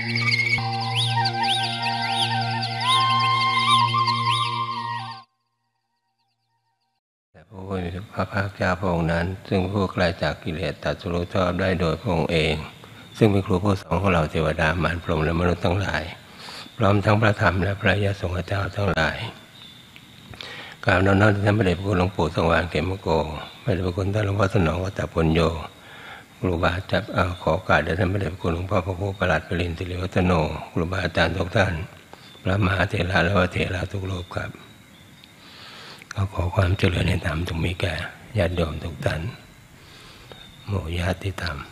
พระภาคเจ้าพระองค์นั้นซึ่งผู้ไกลจากกิเลสตรัสรู้ชอบได้โดยพระองค์เองซึ่งเป็นครูผู้สอนของเราเทวดามารพรหมและมนุษย์ทั้งหลายพร้อมทั้งพระธรรมและพระยสงฆ์เจ้าทั้งหลายกล่าวน้อมท่านพระเดชพระคุณหลวงปู่สว่างเขมโกพระเดชพระคุณท่านหลวงพ่อสนองวัตตปุญโญครูบาอาจารย์ขอโอกาสแด่ท่านพระเดชพระคุณหลวงพ่อพระครูประหลัดปรินทร์สิริวัฒโนครูบาอาจารย์ทุกท่านพระมหาเถระและวเถระทุกรูปครับขอความเจริญในธรรมจงมีแก่ญาติโยมทุกท่านโมญาติธรรม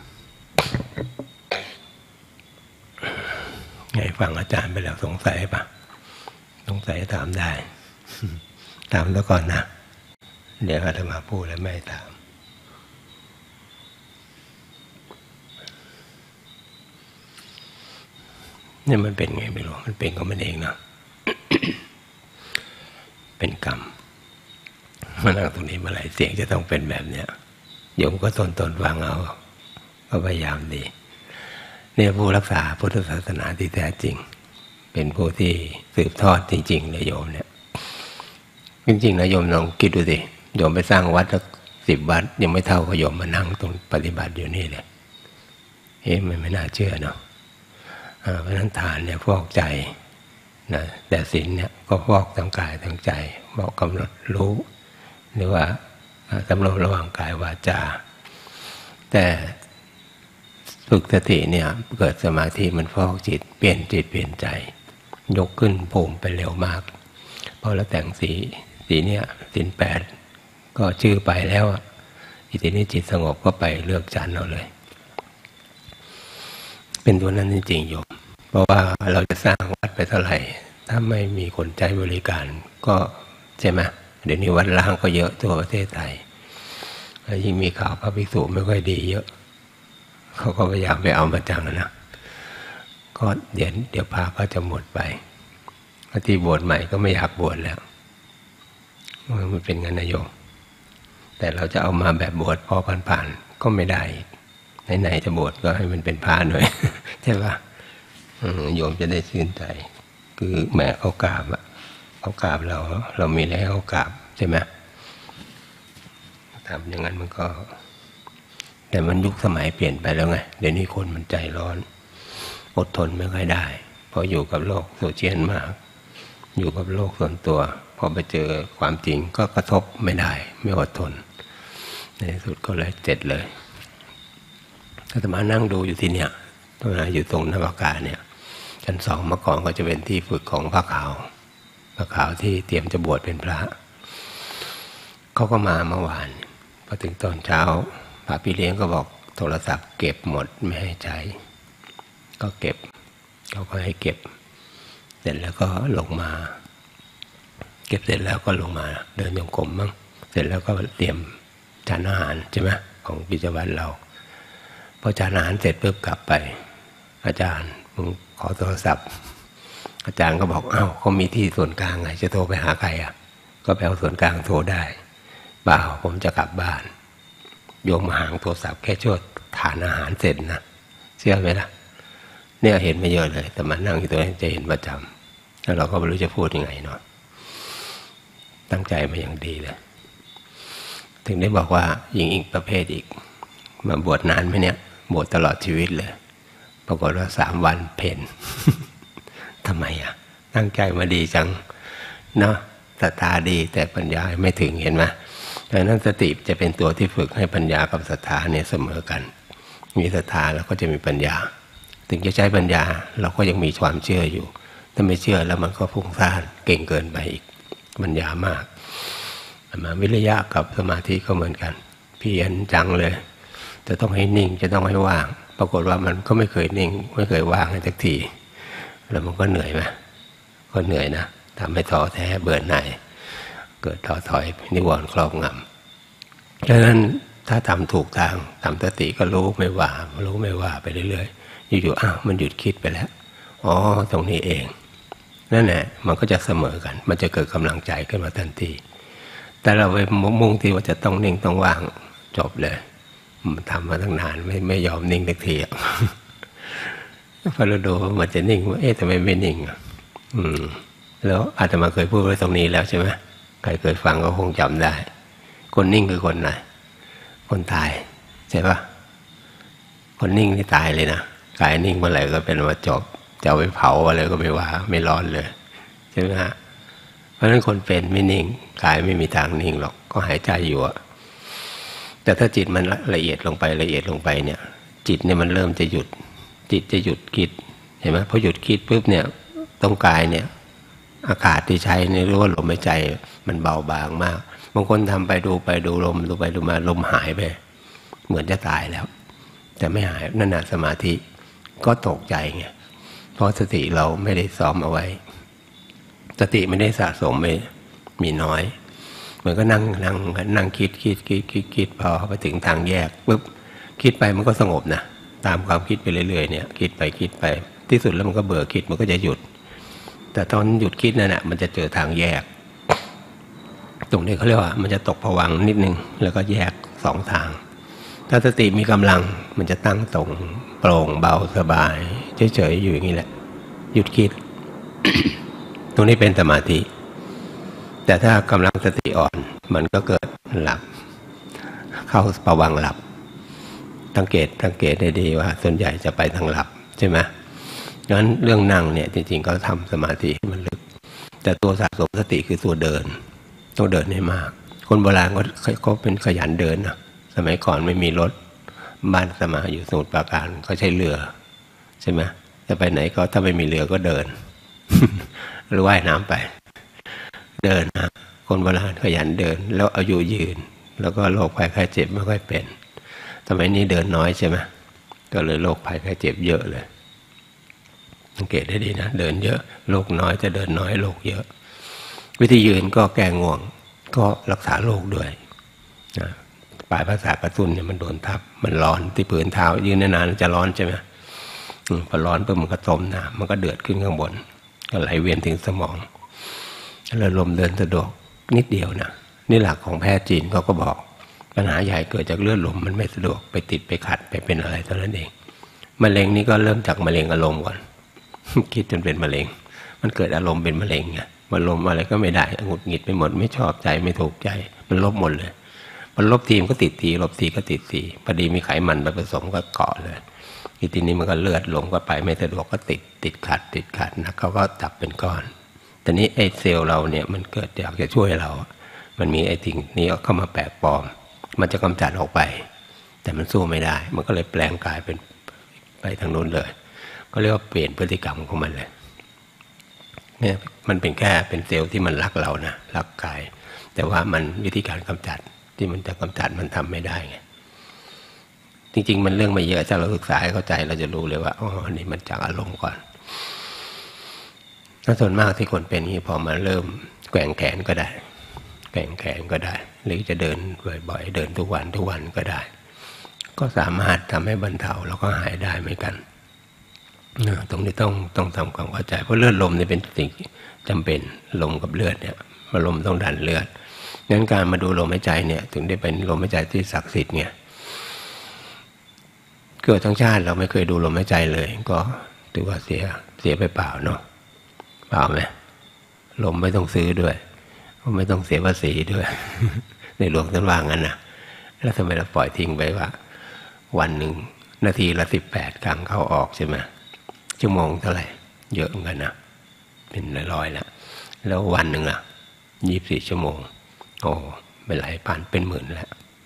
ไงฟังอาจารย์ไปแล้วสงสัยปะสงสัยถามได้ถามแล้วก่อนนะเดี๋ยวอาตมาพูดแล้วไม่ถามนี่มันเป็นไงไม่รู้มันเป็นของมันเองนะ เป็นกรรมมานั่งตรงนี้เมื่อไหร่เสียงจะต้องเป็นแบบเนี้ยโยมก็ทนฟังเอาก็พยายามดีเนี่ยผู้รักษาพุทธศาสนาที่แท้จริงเป็นผู้ที่สืบทอดจริงๆเลยโยมเนี่ยจริงๆนะโยมลองคิดดูสิโยมไปสร้างวัดสัก10 วัดยังไม่เท่ากับโยมมานั่งตรงปฏิบัติอยู่นี่เลยมันไม่น่าเชื่อเนาะเพราะนั้นทานเนี่ยฟอกใจนะแต่ศีลเนี่ยก็ฟอกทั้งกายทั้งใจบอกกำหนดรู้หรือว่าสำรวมระหว่างกายวาจาแต่ฝึกสติเนี่ยเกิดสมาธิมันฟอกจิตเปลี่ยนจิตเปลี่ยนใจยกขึ้นภูมิไปเร็วมากพอเราแต่งสีเนี่ยศีล8ก็ชื่อไปแล้วทีนี้จิตสงบก็ไปเลือกฌานเอาเลยเป็นตัวนั้นจริงๆโยมเพราะว่าเราจะสร้างวัดไปเท่าไหร่ถ้าไม่มีคนใจบริการก็ใช่ไหมเดี๋ยวนี้วัดล้างก็เยอะทั่วประเทศไทยแล้วยิ่งมีข่าวพระภิกษุไม่ค่อยดีเยอะเขาก็พยายามไปเอามาจังนะก็เดี๋ยวพาก็จะหมดไปที่บวชใหม่ก็ไม่อยากบวชแล้วมันเป็นงั้นนะโยมแต่เราจะเอามาแบบบวชพอผ่านๆก็ไม่ได้ไหนๆจะบวชก็ให้มันเป็นพระหน่อย ใช่ปะโยมจะได้ชื่นใจคือแหมเขากราบเขากราบเรามีอะไรให้เขากราบใช่ไหมทำอย่างนั้นมันก็แต่มันยุคสมัยเปลี่ยนไปแล้วไงเดี๋ยวนี้คนมันใจร้อนอดทนไม่ค่อยได้เพราะอยู่กับโลกโซเชียลมากอยู่กับโลกส่วนตัวพอไปเจอความจริงก็กระทบไม่ได้ไม่อดทนในที่สุดก็เลยเจ็ดเลยอาตมานั่งดูอยู่ที่เนี่ยตรงนั้นอยู่ตรงนวากาเนี่ยชั้น2เมื่อก่อนก็จะเป็นที่ฝึกของพระขาวที่เตรียมจะบวชเป็นพระเขาก็มาเมื่อวานพอถึงตอนเช้าพระพี่เลี้ยงก็บอกโทรศัพท์เก็บหมดไม่ให้ใช้ก็เก็บเขาก็ให้เก็บเสร็จแล้วก็ลงมาเก็บเสร็จแล้วก็ลงมาเดินโยงกลมบ้างเสร็จแล้วก็เตรียมจานอาหารใช่ไหมของกิจวัตรเราพอจานอาหารเสร็จปุ๊บกลับไปอาจารย์มึงขอโทรศัพท์อาจารย์ก็บอกเขามีที่ส่วนกลางไงจะโทรไปหาใครก็ไปเอาส่วนกลางโทรได้เปล่าผมจะกลับบ้านโยมมาหางโทรศัพท์แค่ช่วยทานอาหารเสร็จนะเชื่อไหมล่ะเนี่ยเห็นไม่เยอะเลยแต่มานั่งอยู่ตรงนี้จะเห็นประจำแล้วเราก็ไม่รู้จะพูดยังไงเนาะตั้งใจมาอย่างดีเลยถึงได้บอกว่าหญิงอีกประเภทอีกมาบวชนานไหมเนี่ยบวชตลอดชีวิตเลยปรากฏว่า3 วันเพ็ญ ทำไมตั้งใจมาดีจังเนาะศรัทธาดีแต่ปัญญาไม่ถึงเห็นไหมดังนั้นสติจะเป็นตัวที่ฝึกให้ปัญญากับศรัทธาเนี่ยเสมอกันมีศรัทธาแล้วก็จะมีปัญญาถึงจะใช้ปัญญาเราก็ยังมีความเชื่ออยู่ถ้าไม่เชื่อแล้วมันก็ฟุ้งซ่านเก่งเกินไปอีกปัญญามากมาวิริยะกับสมาธิก็เหมือนกันเพียรจังเลยจะต้องให้นิ่งจะต้องให้ว่างปรากฏว่ามันก็ไม่เคยนิ่งไม่เคยว่างสักทีแล้วมันก็เหนื่อยไหมก็เหนื่อยนะทำให้ท้อแท้เบื่อหน่ายเกิดท้อถอยนิวรณ์ครอบงำดังนั้นถ้าทำถูกทางทำสติก็รู้ไม่ว่าไปเรื่อยๆอยู่ๆมันหยุดคิดไปแล้วตรงนี้เองนั่นแหละมันก็จะเสมอกันมันจะเกิดกำลังใจขึ้นมาทันทีแต่เราไปมุ่งที่ว่าจะต้องนิ่งต้องว่างจบเลยมันทำมาตั้งนานไม่ยอมนิ่งสักทีพอเราดูมันจะนิ่งว่าทำไมไม่นิ่งแล้วอาตมาเคยพูดไว้ตรงนี้แล้วใช่ไหมใครเคยฟังก็คงจำได้คนนิ่งคือคนไหนคนตายใช่ปะคนนิ่งที่ตายเลยนะกายนิ่งเมื่อไหร่ก็เป็นว่าจบจะเอาไปเผาอะไรก็ไม่ว่าไม่ร้อนเลยใช่ไหมฮะเพราะฉะนั้นคนเป็นไม่นิ่งกายไม่มีทางนิ่งหรอกก็หายใจอยู่อะแต่ถ้าจิตมันละเอียดลงไปละเอียดลงไปเนี่ยจิตเนี่ยมันเริ่มจะหยุดจิตจะหยุดคิดเห็นไหมพอหยุดคิดปุ๊บเนี่ยตรงกายเนี่ยอากาศที่ใช้ในรู้ว่าลมหายใจมันเบาบางมากบางคนทำไปดูลมดูไปดูมาลมหายไปเหมือนจะตายแล้วแต่ไม่หายนั่นน่ะสมาธิก็ตกใจไงเพราะสติเราไม่ได้ซ้อมเอาไว้สติไม่ได้สะสมไปมีน้อยเหมือนก็นั่งคิดพอไปถึงทางแยกปุ๊บคิดไปมันก็สงบนะตามความคิดไปเรื่อยๆเนี่ยคิดไปที่สุดแล้วมันก็เบื่อคิดมันก็จะหยุดแต่ตอนหยุดคิดนั่นแหละมันจะเจอทางแยกตรงนี้เขาเรียกว่ามันจะตกผวังค์นิดนึงแล้วก็แยกสองทางถ้าสติมีกำลังมันจะตั้งตรงโปร่งเบาสบายเฉยๆอยู่อย่างนี้แหละหยุดคิด ตรงนี้เป็นสมาธิแต่ถ้ากำลังสติอ่อนมันก็เกิดหลับเข้าภวังค์หลับสังเกตได้ดีว่าส่วนใหญ่จะไปทางหลับใช่ไหมงั้นเรื่องนั่งเนี่ยจริงๆก็ทำสมาธิให้มันลึกแต่ตัวสะสมสติคือตัวเดินต้องเดินให้มากคนโบราณก็เป็นขยันเดินนะสมัยก่อนไม่มีรถบ้านสมาอยู่สมุทรปราการเขาใช้เรือใช่ไหมจะไปไหนก็ถ้าไม่มีเรือก็เดิน หรือว่ายน้ำไปเดินนะคนโบราณขยันเดินแล้วอายุยืนแล้วก็โรคภัยไข้เจ็บไม่ค่อยเป็นสมัยนี้เดินน้อยใช่ไหมก็เลยโรคภัยไข้เจ็บเยอะเลยสังเกตได้ดีนะเดินเยอะโรคน้อยจะเดินน้อยโรคเยอะวิธียืนก็แก้ง่วงก็รักษาโรคด้วยนะปลายประสาทกระตุ้นเนี่ยมันโดนทับมันร้อนที่ผืนเท้ายืนนานๆจะร้อนใช่ไหมพอร้อนปุ๊บมันก็ต้มน้ำมันก็เดือดขึ้นข้างบนก็ไหลเวียนถึงสมองแล้วลมเดินสะดวกนิดเดียวนะนี่หลักของแพทย์จีนเขาก็บอกปัญหาใหญ่เกิดจากเลือดลมมันไม่สะดวกไปติดไปขัดไปเป็นอะไรเท่านั้นเองมะเร็งนี่ก็เริ่มจากมะเร็งอารมณ์ก่อน คิดจนเป็นมะเร็งมันเกิดอารมณ์เป็นมะเร็งไงมันลมอะไรก็ไม่ได้หงุดหงิดไปหมดไม่ชอบใจไม่ถูกใจมันลบหมดเลยมันลบทีมก็ติดทีลบทีก็ติดทีพอดีมีไขมันไปผสมก็เกาะเลยทีนี้มันก็เลือดลงก็ไปไม่สะดวกก็ติดขัดนะเขาก็จับเป็นก้อนแต่นี้ไอ้เซลล์เราเนี่ยมันเกิดอยากจะช่วยเรามันมีไอ้สิ่งนี้เข้ามาแปลกปลอมมันจะกำจัดออกไปแต่มันสู้ไม่ได้มันก็เลยแปลงกายเป็นไปทางโน้นเลยก็เรียกว่าเปลี่ยนพฤติกรรมของมันเลยเนี่ยมันเป็นแค่เป็นเซลล์ที่มันรักเรานะรักกายแต่ว่ามันวิธีการกำจัดที่มันจะกำจัดมันทำไม่ได้ไงจริงๆมันเรื่องไม่เยอะถ้าเราศึกษาให้เข้าใจเราจะรู้เลยว่าอ๋อนี่มันจากอารมณ์ก่อนถ้าส่วนมากที่คนเป็นนี้พอมาเริ่มแกว่งแขนก็ได้แกว่งแขนก็ได้หรือจะเดินบ่อยๆเดินทุกวันก็ได้ก็สามารถทำให้บรรเทาแล้วก็หายได้เหมือนกันตรงนี้ต้องทำความเข้าใจเพราะเลือดลมนี่เป็นสิ่งจำเป็นลมกับเลือดเนี่ยลมต้องดันเลือดงั้นการมาดูลมหายใจเนี่ยถึงได้เป็นลมหายใจที่ศักดิ์สิทธิ์ไงเกิดทั้งชาติเราไม่เคยดูลมหายใจเลยก็ถือว่าเสียไปเปล่าเนาะเปล่าไหมลมไม่ต้องซื้อด้วยไม่ต้องเสียภาษีด้วย ในหลวงท่านว่างั้นนะแล้วทำไมเราปล่อยทิ้งไปว่าวันหนึ่งนาทีละ18 ครั้งเข้าออกใช่ไหมชั่วโมงเท่าไหร่เยอะเหมือนกันนะเป็นร้อยแล้วแล้ววันหนึ่งอ่ะ24 ชั่วโมงโอ้เป็นหลายพันเป็นหมื่นแล้ว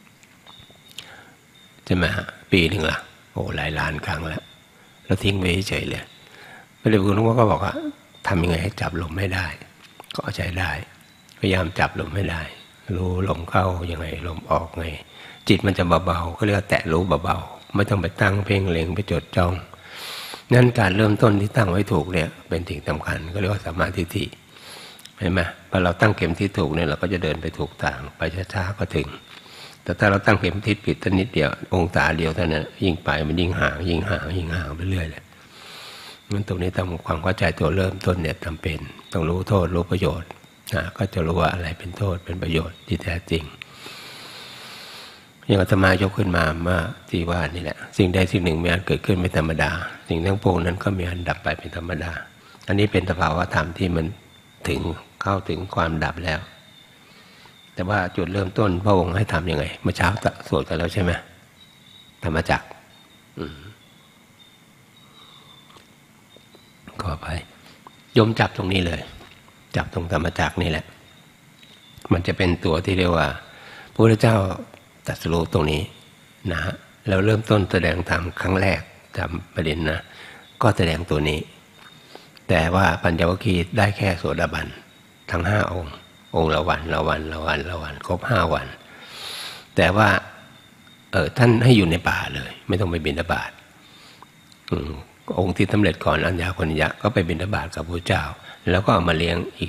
ใช่ไหมฮะปีหนึ่งล่ะโอ้หลายล้านครั้งแล้วเราทิ้งไว้เฉยเลยพระเดชคุณหลวงพ่อก็บอกว่าทำยังไงให้จับลมไม่ได้ก็ใช้ได้พยายามจับลมไม่ได้รู้ลมเข้ายังไงลมออกไงจิตมันจะเบาๆก็เรียกว่าแตะรู้เบาๆไม่ต้องไปตั้งเพ่งเล็งไปจดจ้องนั่นการเริ่มต้นที่ตั้งไว้ถูกเนี่ยเป็นสิ่งสำคัญก็เรียกว่าสัมมาทิฏฐิเห็นไหมพอเราตั้งเข็มทิศถูกเนี่ยเราก็จะเดินไปถูกทางไปช้าๆก็ถึงแต่ถ้าเราตั้งเข็มทิศผิดนิดเดียวองศาเดียวเท่านั้นยิ่งไปมันยิ่งห่างไปเรื่อยเลยงั้นตรงนี้ทำความเข้าใจตัวเริ่มต้นเนี่ยจำเป็นต้องรู้โทษรู้ประโยชน์ก็จะรู้ว่าอะไรเป็นโทษเป็นประโยชน์ที่แท้จริงอย่างอาตมายกขึ้นมาเมื่อที่ว่านี่แหละสิ่งใดสิ่งหนึ่งมีอันเกิดขึ้นเป็นธรรมดาสิ่งทั้งปวงนั้นก็มีอันดับไปเป็นธรรมดาอันนี้เป็นสภาวะธรรมที่มันถึงเข้าถึงความดับแล้วแต่ว่าจุดเริ่มต้นพระองค์ให้ทำยังไงเมื่อเช้าสวดกันแล้วใช่ไหมธรรมจักรขอไปโยมจับตรงนี้เลยจับตรงธรรมจักรนี่แหละมันจะเป็นตัวที่เรียกว่าพระพุทธเจ้าตรัสรู้ตรงนี้นะฮะแล้วเริ่มต้นแสดงธรรมครั้งแรกจำประเด็นนะก็แสดงตัวนี้แต่ว่าปัญจวัคคีย์ได้แค่โสดาบันทั้ง5 องค์ละวันครบ5 วันแต่ว่าท่านให้อยู่ในป่าเลยไม่ต้องไปบิณฑบาตองค์ที่สำเร็จก่อนอัญญาโกณัญญะก็ไปบิณฑบาตกับพระเจ้าแล้วก็เอามาเลี้ยงอีก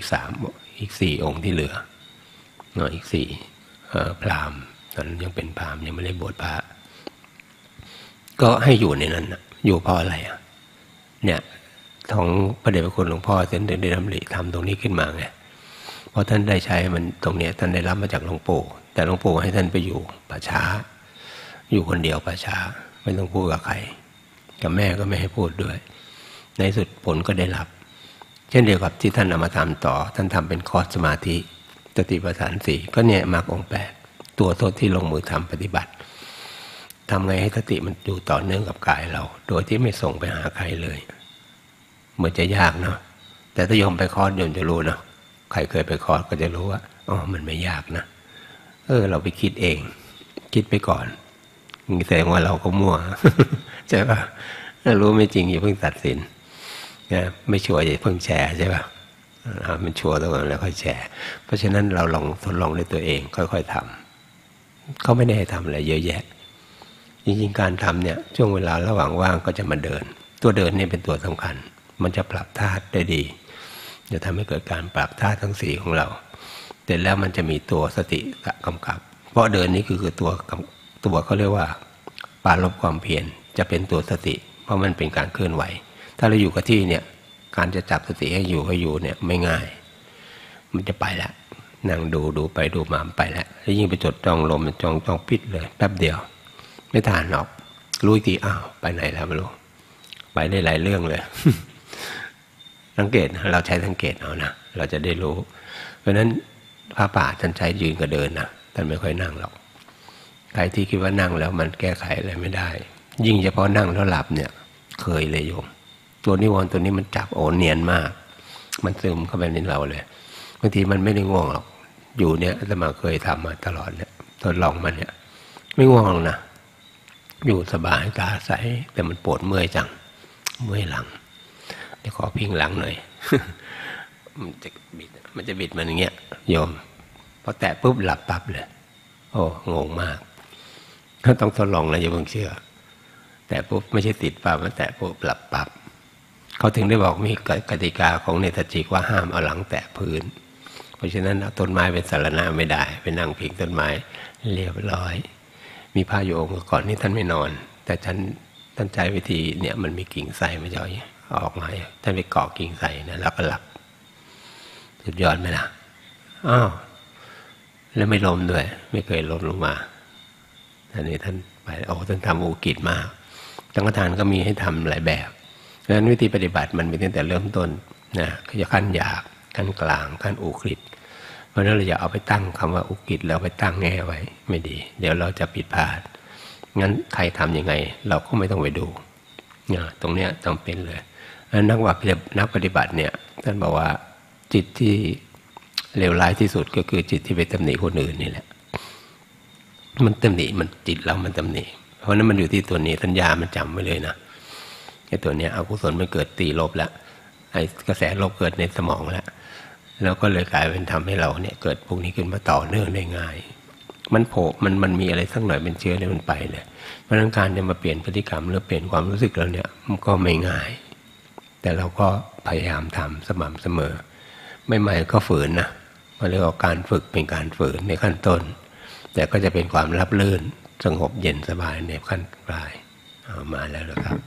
4 องค์ที่เหลืออีก4พราหมณ์ตอนนั้นยังเป็นพราหมณ์ยังไม่ได้บวชพระก็ให้อยู่ในนั้นอยู่เพราะอะไรเนี่ยของพระเดชพระคุณหลวงพ่อเส้นเดินได้ดำริทำตรงนี้ขึ้นมาไงเพราะท่านได้ใช้มันตรงนี้ท่านได้รับมาจากหลวงปู่แต่หลวงปู่ให้ท่านไปอยู่ป่าช้าอยู่คนเดียวป่าช้าไม่ต้องพูดกับใครกับแม่ก็ไม่ให้พูดด้วยในสุดผลก็ได้รับเช่นเดียวกับที่ท่านเอามาทำต่อท่านทำเป็นคอร์สสมาธิสติปัฏฐาน4ก็เนี่ยมรรคองค์8ตัวต้นที่ลงมือทำปฏิบัติทำไงให้สติมันอยู่ต่อเนื่องกับกายเราโดยที่ไม่ส่งไปหาใครเลยเหมือนจะยากเนาะแต่ถ้าโยมไปคอร์สโยมจะรู้เนาะใครเคยไปคอร์สก็จะรู้ว่าอ๋อมันไม่ยากนะเราไปคิดเองคิดไปก่อนนี่แสดงว่าเราก็มั่วใช่ป่ะถ้ารู้ไม่จริงอย่าเพิ่งตัดสินนะไม่ชัวร์อย่าเพิ่งแชร์ใช่ป่ะมันชัวร์ตรงนั้นแล้วค่อยแชร์เพราะฉะนั้นเราลองทดลองด้วยตัวเองค่อยๆทำเขาไม่ได้ให้ทำอะไรเยอะแยะจริงๆการทำเนี่ยช่วงเวลาระหว่างว่างก็จะมาเดินตัวเดินนี่เป็นตัวสำคัญมันจะปรับธาตุได้ดีจะทำให้เกิดการปรับธาตุทั้ง4ของเราแต่แล้วมันจะมีตัวสติกำกับเพราะเดินนี่คือตัวเขาเรียกว่าปราลบความเพียรจะเป็นตัวสติเพราะมันเป็นการเคลื่อนไหวถ้าเราอยู่กับที่เนี่ยการจะจับสติให้อยู่เนี่ยไม่ง่ายมันจะไปแล้วนั่งดูไปดูมาไปแล้วแล้วยิ่งไปจดจ้องลมจ้องปิดเลยแป๊บเดียวไม่ทานออกรู้อีกทีอ้าวไปไหนแล้วไม่รู้ไปได้หลายเรื่องเลย สังเกตเราใช้สังเกตเอานะเราจะได้รู้เพราะฉะนั้นพระป่าท่านใช้ยืนกับเดินนะท่านไม่ค่อยนั่งหรอกใครที่คิดว่านั่งแล้วมันแก้ไขอะไรไม่ได้ยิ่งเฉพาะนั่งแล้วหลับเนี่ยเคยเลยโยมตัวนิวรณ์ตัวนี้มันจับโอนเนียนมากมันซึมเข้าไปในเราเลยบางทีมันไม่ได้ง่วงหรอกอยู่เนี่ยอาตมาเคยทำมาตลอดเนี่ยทดลองมันเนี่ยไม่ง่วงหรอกนะอยู่สบายตาใสแต่มันปวดเมื่อยจังเมื่อยหลังเดี๋ยวขอพิงหลังหน่อย มันจะบิดมันอย่างเงี้ยโยมพอแตะปุ๊บหลับปั๊บเลยโอ้งงมากก็ต้องทดลองนะอย่าเพิ่งเชื่อแต่ปุ๊บไม่ใช่ติดปั๊บมาแตะปุ๊บหลับปั๊บเขาถึงได้บอกมีกติกาของเนตจิกว่าห้ามเอาหลังแตะพื้นเพราะฉะนั้นเอาต้นไม้เป็นสารณะไม่ได้ไปนั่งพิงต้นไม้เรียบร้อยมีพระโยมก่อนนี้ท่านไม่นอนแต่ท่านใช้วิธีเนี่ยมันมีกิ่งไทรมาจ่อยออกมาท่านไปเกาะกิ่งไทรนะแล้วก็หลับสุดยอดไหมล่ะอ้าวแล้วไม่ล้มด้วยไม่เคยล้มลงมาท่านนี้ท่านไปท่านทำอุกิจมากสังฆทานก็มีให้ทำหลายแบบดังนั้นวิธีปฏิบัติมันเป็นตั้งแต่เริ่มต้นนะก็จะขั้นหยาบขั้นกลางขั้นอุกฤษเพราะฉะนั้นเราอย่าเอาไปตั้งคำว่าอุกฤษแล้วไปตั้งแง่ไว้ไม่ดีเดี๋ยวเราจะผิดพลาดงั้นใครทำยังไงเราก็ไม่ต้องไปดูตรงเนี้ยจำเป็นเลยนักปฏิบัติเนี่ยท่านบอกว่าจิตที่เลวร้ายที่สุดก็คือจิตที่ไปตำหนิคนอื่นนี่แหละมันตำหนิมันจิตเรามันตำหนิเพราะนั้นมันอยู่ที่ตัวนี้สัญญามันจำไว้เลยนะไอ้ตัวเนี้ยอกุศลมันเกิดตีลบแล้วไอ้กระแสลบเกิดในสมองแล้วก็เลยกลายเป็นทำให้เราเนี่ยเกิดพวกนี้ขึ้นมาต่อเนื่องได้ง่ายมันโผล่มันมีอะไรสักหน่อยเป็นเชื้อเนี่ยมันไปเลยเพราะฉะนั้นการจะมาเปลี่ยนพฤติกรรมหรือเปลี่ยนความรู้สึกเราเนี่ยมันก็ไม่ง่ายแต่เราก็พยายามทำสม่ำเสมอไม่ใหม่ก็ฝืนนะมันเรียกว่าการฝึกเป็นการฝืนในขั้นต้นแต่ก็จะเป็นความรับรื่นสงบเย็นสบายในขั้นปลายมาแล้วนะครับ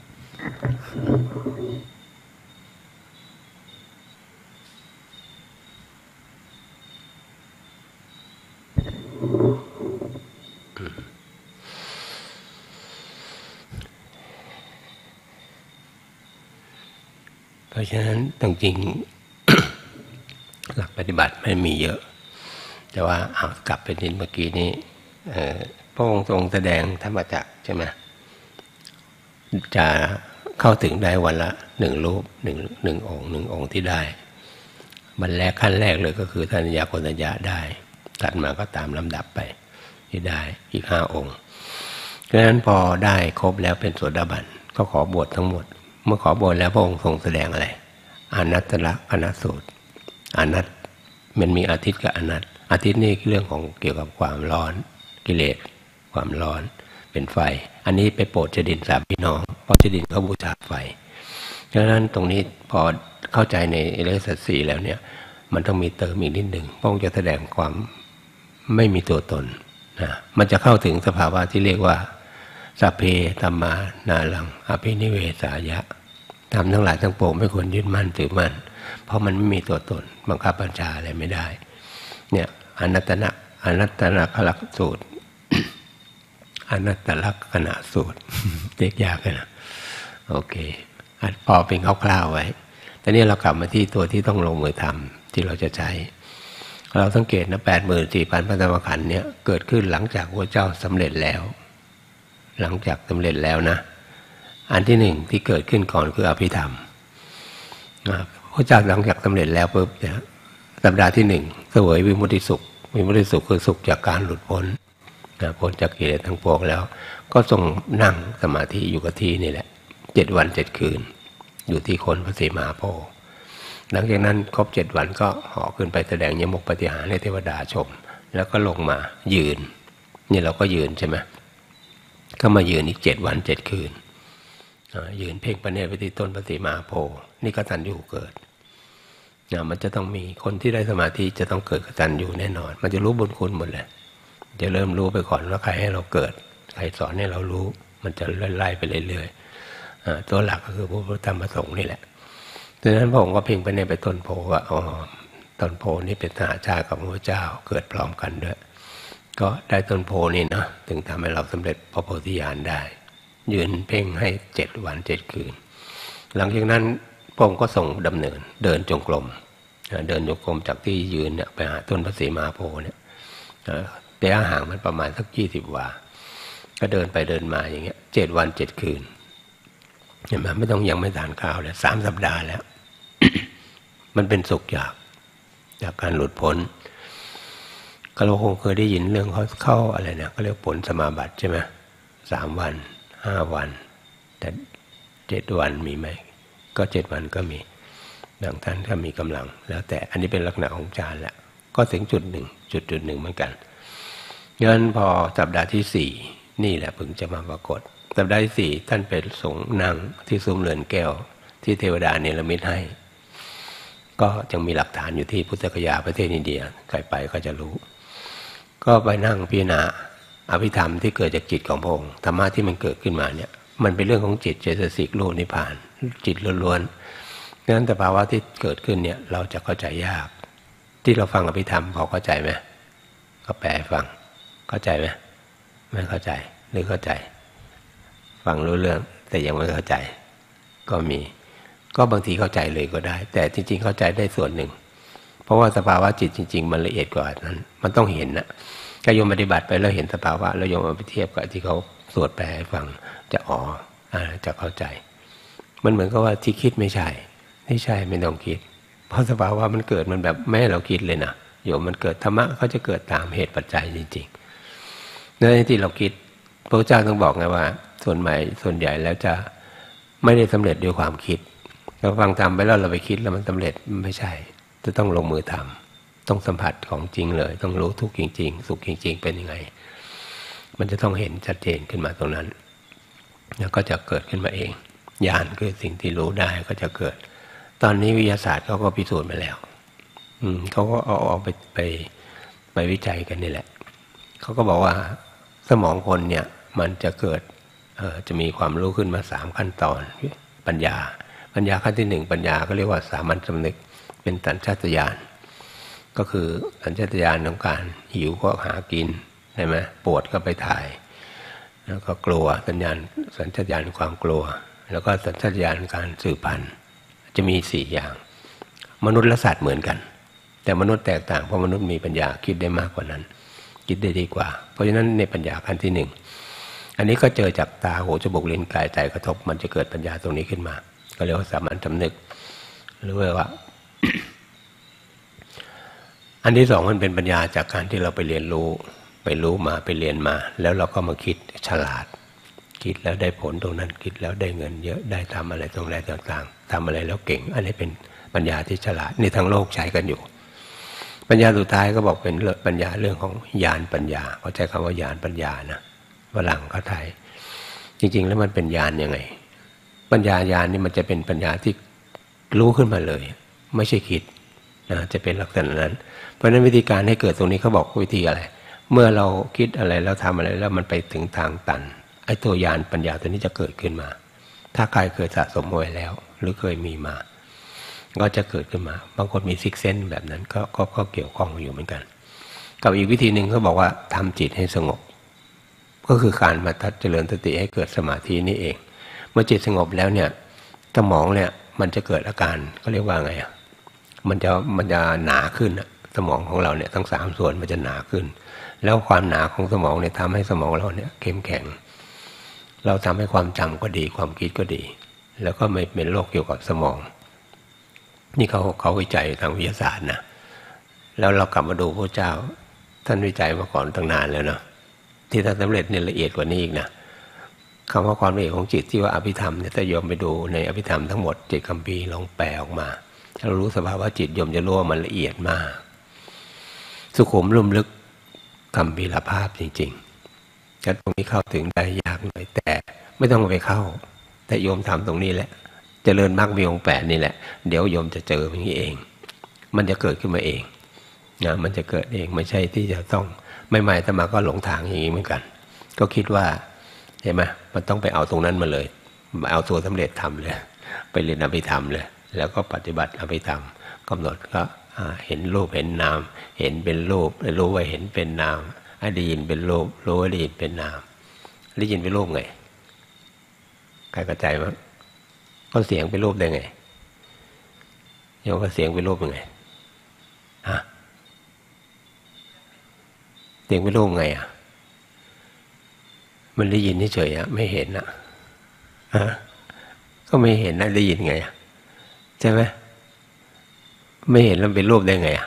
เพราะฉะนั้นจริงๆ หลักปฏิบัติไม่มีเยอะแต่ว่าเอากลับไปนิดเมื่อกี้นี้พระองค์ทรงแสดงธรรมจักรใช่ไหมจะเข้าถึงได้วันละ1 รูปหนึ่งองค์ที่ได้มันแรกขั้นแรกเลยก็คือทัญญาโกณัญญาได้ตัดมาก็ตามลำดับไปที่ได้อีก5 องค์ดังนั้นพอได้ครบแล้วเป็นโสดาบันก็ขอบวชทั้งหมดเมื่อขอบวชแล้วพระองค์ทรงแสดงอะไรอนัตตลักษณสูตรอนัตมันมีอาทิตย์กับอนัตอาทิตย์นี่เรื่องของเกี่ยวกับความร้อนกิเลสความร้อนเป็นไฟอันนี้ไปโปรดเจดิน3 พี่น้องเพราะเจดินเขาบูชาไฟดังนั้นตรงนี้พอเข้าใจในอริยสัจ 4แล้วเนี่ยมันต้องมีเติมอีกนิดหนึ่งพระองค์จะแสดงความไม่มีตัวตนนะมันจะเข้าถึงสภาวะที่เรียกว่าสัพเพธัมมานาลังอภินิเวสายะธรรมทั้งหลายทั้งปวงไม่ควรยึดมั่นถือมั่นเพราะมันไม่มีตัวตนบังคับบัญชาอะไรไม่ได้เนี่ยอนัตตนะขลักสูตร อนัตตลักษณะสูตร เรียกยากเลยนะโอเคพอเป็นคร่าวๆไว้แต่นี่เรากลับมาที่ตัวที่ต้องลงมือทำที่เราจะใช้เราสังเกตนะ 84,000 พระธรรมขันธ์เนี่ยเกิดขึ้นหลังจากพระเจ้าสำเร็จแล้วหลังจากสำเร็จแล้วนะอันที่ 1ที่เกิดขึ้นก่อนคืออภิธรรมพระเจ้าหลังจากสำเร็จแล้วปุ๊บเนี่ยสัปดาห์ที่ 1เสวยวิมุตติสุขวิมุตติสุขคือสุขจากการหลุดพ้นพ้นจากกิเลสทั้งปวงแล้วก็ทรงนั่งสมาธิอยู่กับที่นี่แหละ7 วัน 7 คืนอยู่ที่โคนพระศรีมหาโพธิ์หลังจากนั้นครบ7 วันก็เหาะขึ้นไปแสดงยมกปฏิหารให้เทวดาชมแล้วก็ลงมายืนนี่เราก็ยืนใช่ไหมก็มายืนอีก7 วัน 7 คืนยืนเพ่งประเนตรไปที่ต้นพระศรีมหาโพธิ์นี่กตัญญูเกิดมันจะต้องมีคนที่ได้สมาธิจะต้องเกิดกตัญญูแน่นอนมันจะรู้บุญคุณหมดเลยจะเริ่มรู้ไปก่อนว่าใครให้เราเกิดใครสอนให้เรารู้มันจะไล่ไปเรื่อยๆตัวหลักก็คือพระพุทธธรรมประสงค์นี่แหละดังนั้นพระองค์ก็เพ่งไปในไปต้นโพว่าต้นโพนี่เป็นสหชาติกับพระเจ้าเกิดพร้อมกันด้วยก็ได้ต้นโพนี่นะถึงทำให้เราสำเร็จพระโพธิญาณได้ยืนเพ่งให้7 วัน 7 คืนหลังจากนั้นพระองค์ก็ส่งดำเนินเดินจงกรมจากที่ยืนเนี่ยไปหาต้นพระศรีมหาโพธิ์เนี่ยระยะห่างมันประมาณสัก20 วาก็เดินไปเดินมาอย่างเงี้ย7 วัน 7 คืนเห็นไหมไม่ต้องยังไม่ทานข้าวเลย3 สัปดาห์แล้ว มันเป็นสุขจากการหลุดพ้นก็เราคงเคยได้ยินเรื่องเขาเข้าอะไรนะก็เรียกผลสมาบัติใช่ไหม3 วัน5 วันแต่7 วันมีไหมก็7 วันก็มีบางท่านก็มีกำลังแล้วแต่อันนี้เป็นลักษณะของฌานแหละก็ถึงจุดหนึ่งเหมือนกันงั้นพอสัปดาห์ที่4นี่แหละพึงจะมาปรากฏสัปดาห์ที่4ท่านไปสงนั่งที่ซุ้มเรือนแก้วที่เทวดาเนรมิตให้ก็ยังมีหลักฐานอยู่ที่พุทธคยาประเทศอินเดียใครไปก็จะรู้ก็ไปนั่งพิจารณาอภิธรรมที่เกิดจากจิตของพระองค์ธรรมะที่มันเกิดขึ้นมาเนี่ยมันเป็นเรื่องของจิตเจตสิกรูปนิพพานจิตล้วนๆงั้นแต่ภาวะที่เกิดขึ้นเนี่ยเราจะเข้าใจยากที่เราฟังอภิธรรมพอเข้าใจไหมก็แปลฟังเข้าใจไหมไม่เข้าใจหรือเข้าใจฟังรู้เรื่องแต่ยังไม่เข้าใจก็มีก็บางทีเข้าใจเลยก็ได้แต่จริงๆเข้าใจได้ส่วนหนึ่งเพราะว่าสภาวะจิตจริงๆมันละเอียดกว่านั้นมันต้องเห็นนะถ้าโยมปฏิบัติไปแล้วเห็นสภาวะแล้วโยมเอาไปเทียบกับที่เขาสวดแปลให้ฟังจะจะเข้าใจมันเหมือนกับว่าที่คิดไม่ใช่ไม่ต้องคิดเพราะสภาวะมันเกิดมันแบบไม่ให้เราคิดเลยนะโยมมันเกิดธรรมะเขาจะเกิดตามเหตุปัจจัยจริงๆในที่เราคิดพระเจ้าต้องบอกไงว่าส่วนใหญ่แล้วจะไม่ได้สำเร็จด้วยความคิดเราฟังธรรมไปแล้วเราไปคิดแล้วมันสำเร็จไม่ใช่จะต้องลงมือทำต้องสัมผัสของจริงเลยต้องรู้ทุกข์จริงๆสุขจริงๆเป็นยังไงมันจะต้องเห็นชัดเจนขึ้นมาตรงนั้นแล้วก็จะเกิดขึ้นมาเองญาณคือสิ่งที่รู้ได้ก็จะเกิดตอนนี้วิทยาศาสตร์เขาก็พิสูจน์มาแล้วเขาก็เอาไปวิจัยกันนี่แหละเขาก็บอกว่าสมองคนเนี่ยมันจะเกิดจะมีความรู้ขึ้นมา3 ขั้นตอนปัญญาขั้นที่1ปัญญาก็เรียกว่าสามัญสำนึกเป็นสัญชาตญาณก็คือสัญชาตญาณของการหิวก็หากินใช่ไหมปวดก็ไปถ่ายแล้วก็กลัวสัญชาตญาณความกลัวแล้วก็สัญชาตญาณการสืบพันธุ์จะมี4อย่างมนุษย์และสัตว์เหมือนกันแต่มนุษย์แตกต่างเพราะมนุษย์มีปัญญาคิดได้มากกว่านั้นคิดได้ดีกว่าเพราะฉะนั้นในปัญญาขั้นที่1อันนี้ก็เจอจากตาหูจมูกลิ้นกายใจกระทบมันจะเกิดปัญญาตรงนี้ขึ้นมาก็เรียกว่าสามัญสำนึกหรือว่า อันที่2มันเป็นปัญญาจากการที่เราไปเรียนรู้มาไปเรียนมาแล้วเราก็มาคิดฉลาดคิดแล้วได้ผลตรงนั้นคิดแล้วได้เงินเยอะได้ทำอะไรตรงไหนต่างๆทำอะไรแล้วเก่งอันนี้เป็นปัญญาที่ฉลาดในทางโลกใช้กันอยู่ปัญญาสุดท้ายก็บอกเป็นปัญญาเรื่องของญาณปัญญาเขาใช้คำว่าญาณปัญญานะฝรั่งเขาไทยจริงๆแล้วมันเป็นญาณยังไงปัญญาญาณนี่มันจะเป็นปัญญาที่รู้ขึ้นมาเลยไม่ใช่คิดนะจะเป็นลักษณะนั้นเพราะฉะนั้นวิธีการให้เกิดตรงนี้เขาบอกวิธีอะไรเมื่อเราคิดอะไรแล้วทำอะไรแล้วมันไปถึงทางตันไอ้ตัวญาณปัญญาตัวนี้จะเกิดขึ้นมาถ้าใครเคยสะสมไว้แล้วหรือเคยมีมาก็จะเกิดขึ้นมาบางคนมีซิกเซนแบบนั้นก็เกี่ยวข้องอยู่เหมือนกันกับอีกวิธีหนึ่งเขาบอกว่าทำจิตให้สงบก็คือการมาเจริญสติให้เกิดสมาธินี่เองเมื่อจิตสงบแล้วเนี่ยสมองเนี่ยมันจะเกิดอาการก็เรียกว่าไงมันจะหนาขึ้นสมองของเราเนี่ยทั้ง3ส่วนมันจะหนาขึ้นแล้วความหนาของสมองเนี่ยทำให้สมองเราเนี่ยเข้มแข็งเราทำให้ความจำก็ดีความคิดก็ดีแล้วก็ไม่เป็นโรคเกี่ยวกับสมองนี่เขาวิจัยทางวิทยาศาสตร์นะแล้วเรากลับมาดูพระเจ้าท่านวิจัยมาก่อนตั้งนานแล้วนะที่ท่านสำเร็จเนี่ยละเอียดกว่านี้อีกนะคำว่าความละเอียดของจิตที่ว่าอภิธรรมเนี่ยถ้าโยมไปดูในอภิธรรมทั้งหมด7คัมภีร์ลองแปลออกมาถ้าเรารู้สภาวะจิตโยมจะรู้ว่ามันละเอียดมากสุขุมลุ่มลึกคัมภีรภาพจริงๆแต่ตรงนี้เข้าถึงได้ยากหน่อยแต่ไม่ต้องไปเข้าแต่โยมทำตรงนี้แหละเจริญมรรคมีองค์8นี่แหละเดี๋ยวโยมจะเจออย่างนี้เองมันจะเกิดขึ้นมาเองนะมันจะเกิดเองไม่ใช่ที่จะต้องใหม่ๆแต่มาก็หลงทางอย่างนี้เหมือนกันก็คิดว่าเห็นไหมมันต้องไปเอาตรงนั้นมาเลยเอาตัวสำเร็จทำเลยไปเรียนอภิธรรมเลยแล้วก็ปฏิบัติอภิธรรมกำหนดก็เห็นรูปเห็นนามเห็นเป็นรูปรู้ว่าเห็นเป็นนามได้ยินเป็นรูปรู้ว่าได้ยินเป็นนามได้ยินเป็นรูปไงใครเข้าใจมั้ยก็เสียงเป็นรูปได้ไงโยมก็เสียงเป็นรูปยังไงฮะเสียงเป็นรูปไงอ่ะมันได้ยินเฉยๆไม่เห็นนะฮะก็ไม่เห็นนะได้ยินไงอ่ะใช่ไหมไม่เห็นแล้วเป็นรูปได้ไงอ่ะ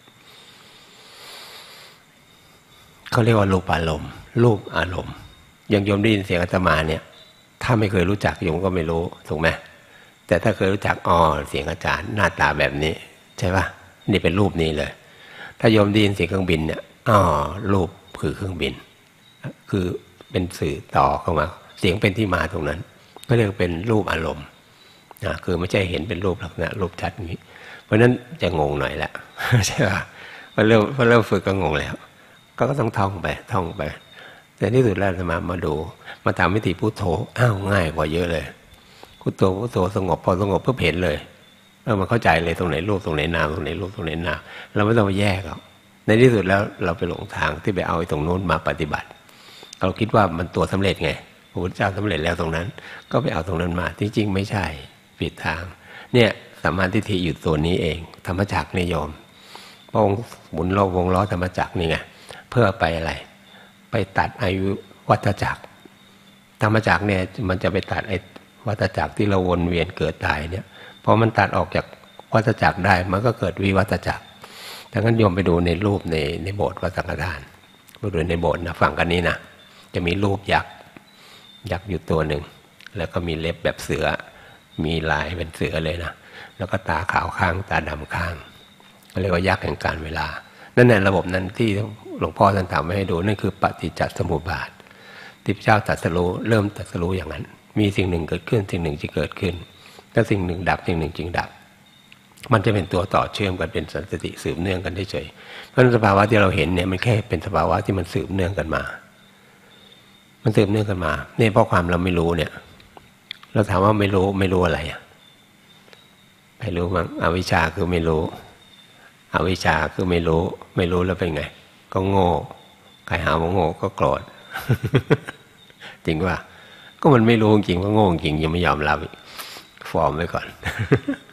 เขาเรียกว่ารูปอารมณ์รูปอารมณ์อย่างโยมได้ยินเสียงอาตมาเนี่ยถ้าไม่เคยรู้จักโยมก็ไม่รู้ถูกไหมแต่ถ้าเคยรู้จักเสียงอาจารย์หน้าตาแบบนี้ใช่ป่ะนี่เป็นรูปนี้เลยถ้าโยมได้ยินเสียงเครื่องบินเนี่ยรูปคือเครื่องบินคือเป็นสื่อต่อเข้ามาเสียงเป็นที่มาตรงนั้นก็เรียกเป็นรูปอารมณ์คือไม่ใช่เห็นเป็นรูปลักษณะรูปชัดอย่างนี้เพราะนั้นจะงงหน่อยแหละใช่ป่ะพอเริ่มฝึกก็งงแล้วก็ต้องท่องไปแต่ที่สุดแล้วมาดูมาทำวิธีพุทโธง่ายกว่าเยอะเลยพุทโธสงบพอสงบเพิ่งเห็นเลยมันเข้าใจเลยตรงไหนรูปตรงไหนนามตรงไหนรูปตรงไหนนามเราไม่ต้องไปแยกหรอกในที่สุดแล้วเราไปหลงทางที่ไปเอาตรงโน้นมาปฏิบัติเราคิดว่ามันตัวสำเร็จไงพระพุทธเจ้าสำเร็จแล้วตรงนั้นก็ไปเอาตรงนั้นมาจริงๆไม่ใช่ผิดทางเนี่ยสัมมาทิฏฐิอยู่ตัวนี้เองธรรมจักรนิยมพระองค์หมุนวงล้อธรรมจักรนี่ไงเพื่อไปอะไรไปตัดอายุวัฏจักรธรรมจักรเนี่ยมันจะไปตัดไอ้วัฏจักรที่เราวนเวียนเกิดตายเนี่ยพอมันตัดออกจากวัฏจักรได้มันก็เกิดวิวัฏจักรดังนั้นโยมไปดูในรูปในโบสถ์วัดสังฆทานไปดูในโบสถ์นะฝั่งกันนี้นะจะมีรูปยักษ์อยู่ตัวหนึ่งแล้วก็มีเล็บแบบเสือมีลายเป็นเสือเลยนะแล้วก็ตาขาวข้างตาดำข้างเรียกว่ายักษ์แห่งการเวลานั่นแหละระบบนั้นที่หลวงพ่อท่านทำให้ดูนั่นคือปฏิจจสมุปบาทที่พระเจ้าตรัสรู้เริ่มตรัสรู้อย่างนั้นมีสิ่งหนึ่งเกิดขึ้นสิ่งหนึ่งจะเกิดขึ้นถ้าสิ่งหนึ่งดับสิ่งหนึ่งจึงดับมันจะเป็นตัวต่อเชื่อมกันเป็นสันสติสืบเนื่องกันได้เฉยเพราะสภาวะที่เราเห็นเนี่ยมันแค่เป็นสภาวะที่มันสืบเนื่องกันมามันสืบเนื่องกันมาเนี่ยเพราะความเราไม่รู้เนี่ยเราถามว่าไม่รู้อะไรไม่รู้มั้งอวิชชาคือไม่รู้อวิชชาคือไม่รู้แล้วเป็นไงก็โง่ใครหาว่าโง่ก็โกรธ จริงว่าก็มันไม่รู้จริงว่าโง่จริงยังไม่ยอมรับฟอร์มไว้ก่อน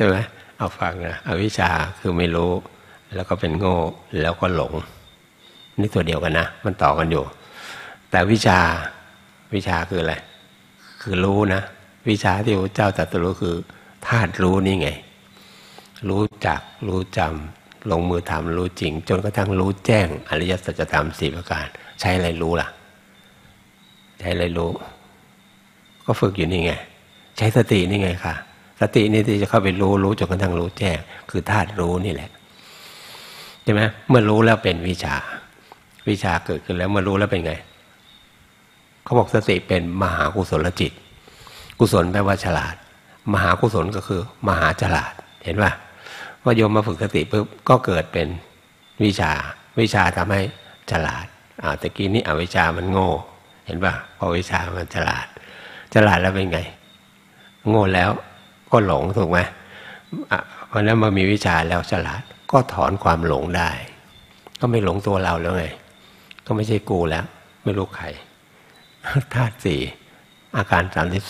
ช่ไหมเอาฟังนะอวิชชาคือไม่รู้แล้วก็เป็นโง่แล้วก็หลงนี่ตัวเดียวกันนะมันต่อกันอยู่แต่วิชาคืออะไรคือรู้นะวิชาที่พระเจ้าตรัสรู้คือธาตุรู้นี่ไงรู้จักรู้จำลงมือทำรู้จริงจนกระทั่งรู้แจ้งอริยสัจธรรม4ประการใช้อะไรรู้ล่ะใช้อะไรรู้ก็ฝึกอยู่นี่ไงใช้สตินี่ไงค่ะสตินี่ที่จะเข้าไปรู้จนกระทั่งรู้แจ้งคือธาตุรู้นี่แหละใช่ไหมเมื่อรู้แล้วเป็นวิชาเกิดขึ้นแล้วเมื่อรู้แล้วเป็นไงเขาบอกสติเป็นมหากุศลจิตกุศลแปลว่าฉลาดมหากุศลก็คือมหาฉลาดเห็นป่ะว่าโยมมาฝึกสติปุ๊บก็เกิดเป็นวิชาทำให้ฉลาดตะกี้นี้อวิชามันโง่เห็นป่ะพอวิชามันฉลาดแล้วเป็นไงโง่แล้วก็หลงถูกไหมเพราะนั้นมามีวิชาแล้วฉลาดก็ถอนความหลงได้ก็ไม่หลงตัวเราแล้วไงก็ไม่ใช่กูแล้วไม่รู้ใครธาตุสี่อาการ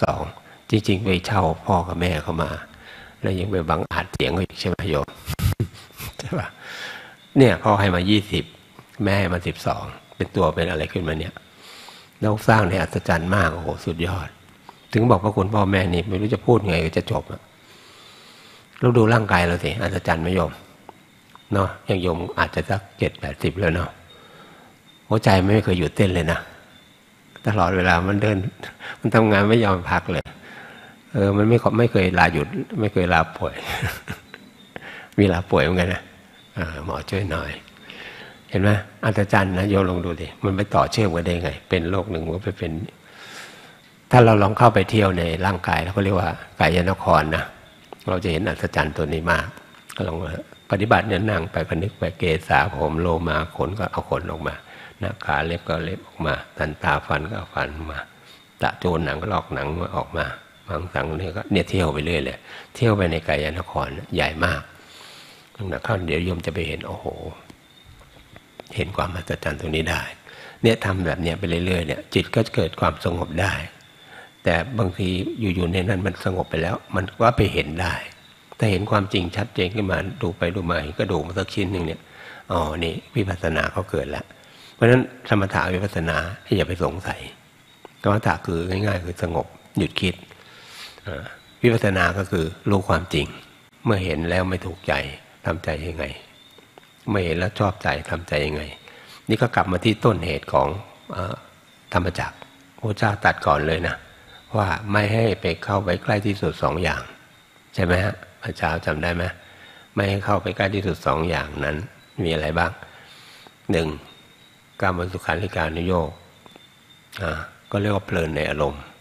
32จริงๆไปเช่าพ่อกับแม่เขามาแล้วยังไปบังอาจเสียงเขาอีกใช่ไหมโยมใช่ป่ะเนี่ยพ่อให้มา20แม่ให้มา12เป็นตัวเป็นอะไรขึ้นมาเนี่ยแล้วสร้างในอัศจรรย์มากโอ้โหสุดยอดถึงบอกว่าคุณพ่อแม่นี่ไม่รู้จะพูดไงจะจบเราดูร่างกายเราสิอัศจรรย์ไหมโยมเนาะอย่างโยมอาจจะสัก70-80แล้วเนาะหัวใจไม่เคยหยุดเต้นเลยนะตลอดเวลามันเดินมันทำงานไม่ยอมพักเลยมันไม่เคยลาหยุดไม่เคยลาป่วยมีลาป่วยเหมือนกันนะหมอช่วยหน่อยเห็นไหมอัศจรรย์นะโยมลองดูดิมันไปต่อเชื่อมกันได้ไงเป็นโรคหนึ่งมันไปเป็นถ้าเราลองเข้าไปเที่ยวในร่างกายแล้วก็เรียกว่ากายนครนะเราจะเห็นอัศจรรย์ตัวนี้มากลองปฏิบัติเนี่ยนั่งไปก็นึกไปเกศาผมโลมาขนก็เอาขนออกมาหน้าขาเล็บก็เล็บออกมาทันตาฟันก็ฟันออกมาตะโจนหนังก็ลอกหนังออกมาบางสังนี่ก็เนี่ยเที่ยวไปเรื่อยเลยเที่ยวไปในกายนครใหญ่มากนะข้าวเดี๋ยวโยมจะไปเห็นโอ้โหเห็นความมหัศจรรย์ตรงนี้ได้เนี่ยทำแบบเนี้ยไปเรื่อยๆเนี่ยจิตก็เกิดความสงบได้แต่บางทีอยู่ๆในนั้นมันสงบไปแล้วมันก็ไปเห็นได้ถ้าเห็นความจริงชัดเจนขึ้นมาดูไปดูมาก็ดูมาสักชิ้นหนึ่งเนี่ยอ๋อนี่วิปัสสนาเขาเกิดแล้วเพราะฉะนั้นสมถะวิปัสสนาอย่าไปสงสัยสมถะคือง่ายๆคือสงบหยุดคิดวิปัสสนาก็คือรู้ความจริงเมื่อเห็นแล้วไม่ถูกใจทำใจยังไงไม่เห็นแล้วชอบใจทำใจยังไงนี่ก็กลับมาที่ต้นเหตุของธรรมจักรพระเจ้าตรัสก่อนเลยนะว่าไม่ให้ไปเข้าไปใกล้ที่สุด2อย่างใช่ไหมฮะพระเจ้าจำได้ไหมไม่ให้เข้าไปใกล้ที่สุด2อย่างนั้นมีอะไรบ้าง1กามสุขันธิการุโยคก็เรียกว่าเพลินในอารมณ์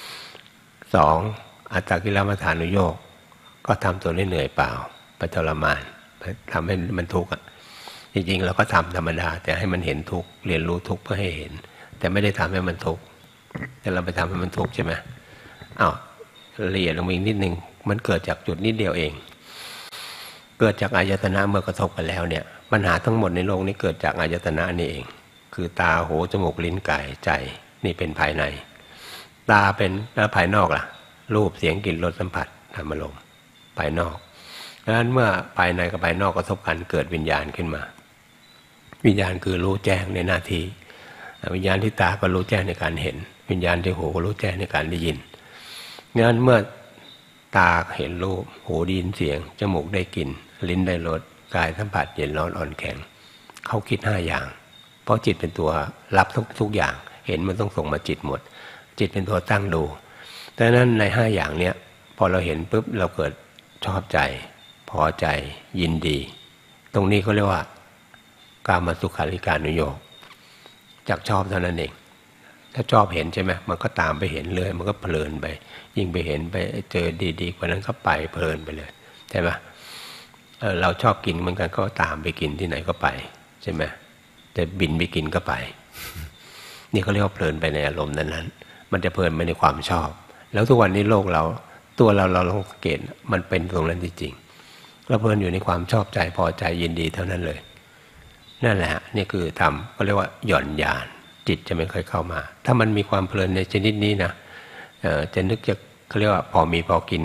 2อัตตกิลมัฏฐานุโยคก็ทำตัวเหนื่อยเปล่าไปทรมานทำให้มันทุกข์จริงๆเราก็ทำธรรมดาแต่ให้มันเห็นทุกข์เรียนรู้ทุกข์เพื่อให้เห็นแต่ไม่ได้ทำให้มันทุกข์แต่เราไปทำให้มันทุกข์ใช่ไหมละเอียดลงอีกนิดนึงมันเกิดจากจุดนิดเดียวเองเกิดจากอายตนะเมื่อกระทบกันแล้วเนี่ยปัญหาทั้งหมดในโลกนี้เกิดจากอายตนะนี่เองคือตาหูจมูกลิ้นกายใจนี่เป็นภายในตาเป็นแล้วภายนอกล่ะรูปเสียงกลิ่นรสสัมผัสธรรมารมณ์ภายนอกดังนั้นเมื่อภายในกับภายนอกกระทบกันเกิดวิญญาณขึ้นมาวิญญาณคือรู้แจ้งในหน้าที่วิญญาณที่ตาก็รู้แจ้งในการเห็นวิญญาณที่หูก็รู้แจ้งในการได้ยินดังนั้นเมื่อตาเห็นรูปหูได้ยินเสียงจมูกได้กลิ่นลิ้นได้รสกายสัมผัสเย็นร้อนอ่อนแข็งเขาคิด5อย่างเพราะจิตเป็นตัวรับทุกอย่างเห็นมันต้องส่งมาจิตหมดจิตเป็นตัวตั้งดูดังนั้นใน5อย่างเนี้ยพอเราเห็นปุ๊บเราเกิดชอบใจพอใจยินดีตรงนี้เขาเรียกว่ากามสุขันธิการุโยคจากชอบเท่านั้นเองถ้าชอบเห็นใช่ไหมมันก็ตามไปเห็นเลยมันก็เพลินไปยิ่งไปเห็นไปเจอดีๆกว่านั้นก็ไปเพลินไปเลยใช่ไหมเราชอบกินเหมือนกันก็ตามไปกินที่ไหนก็ไปใช่ไหมแต่บินไปกินก็ไปนี่เขาเรียกว่าเพลินไปในอารมณ์นั้นๆมันจะเพลินไปในความชอบแล้วทุกวันนี้โลกเราตัวเราลองสังเกตมันเป็นตรงนั้นจริงๆเราเพลินอยู่ในความชอบใจพอใจยินดีเท่านั้นเลยนั่นแหละนี่คือทำก็เรียกว่าหย่อนยานจิตจะไม่ค่อยเข้ามาถ้ามันมีความเพลินในชนิดนี้นะจะนึกจะเขาเรียกว่าพอมีพอกินไง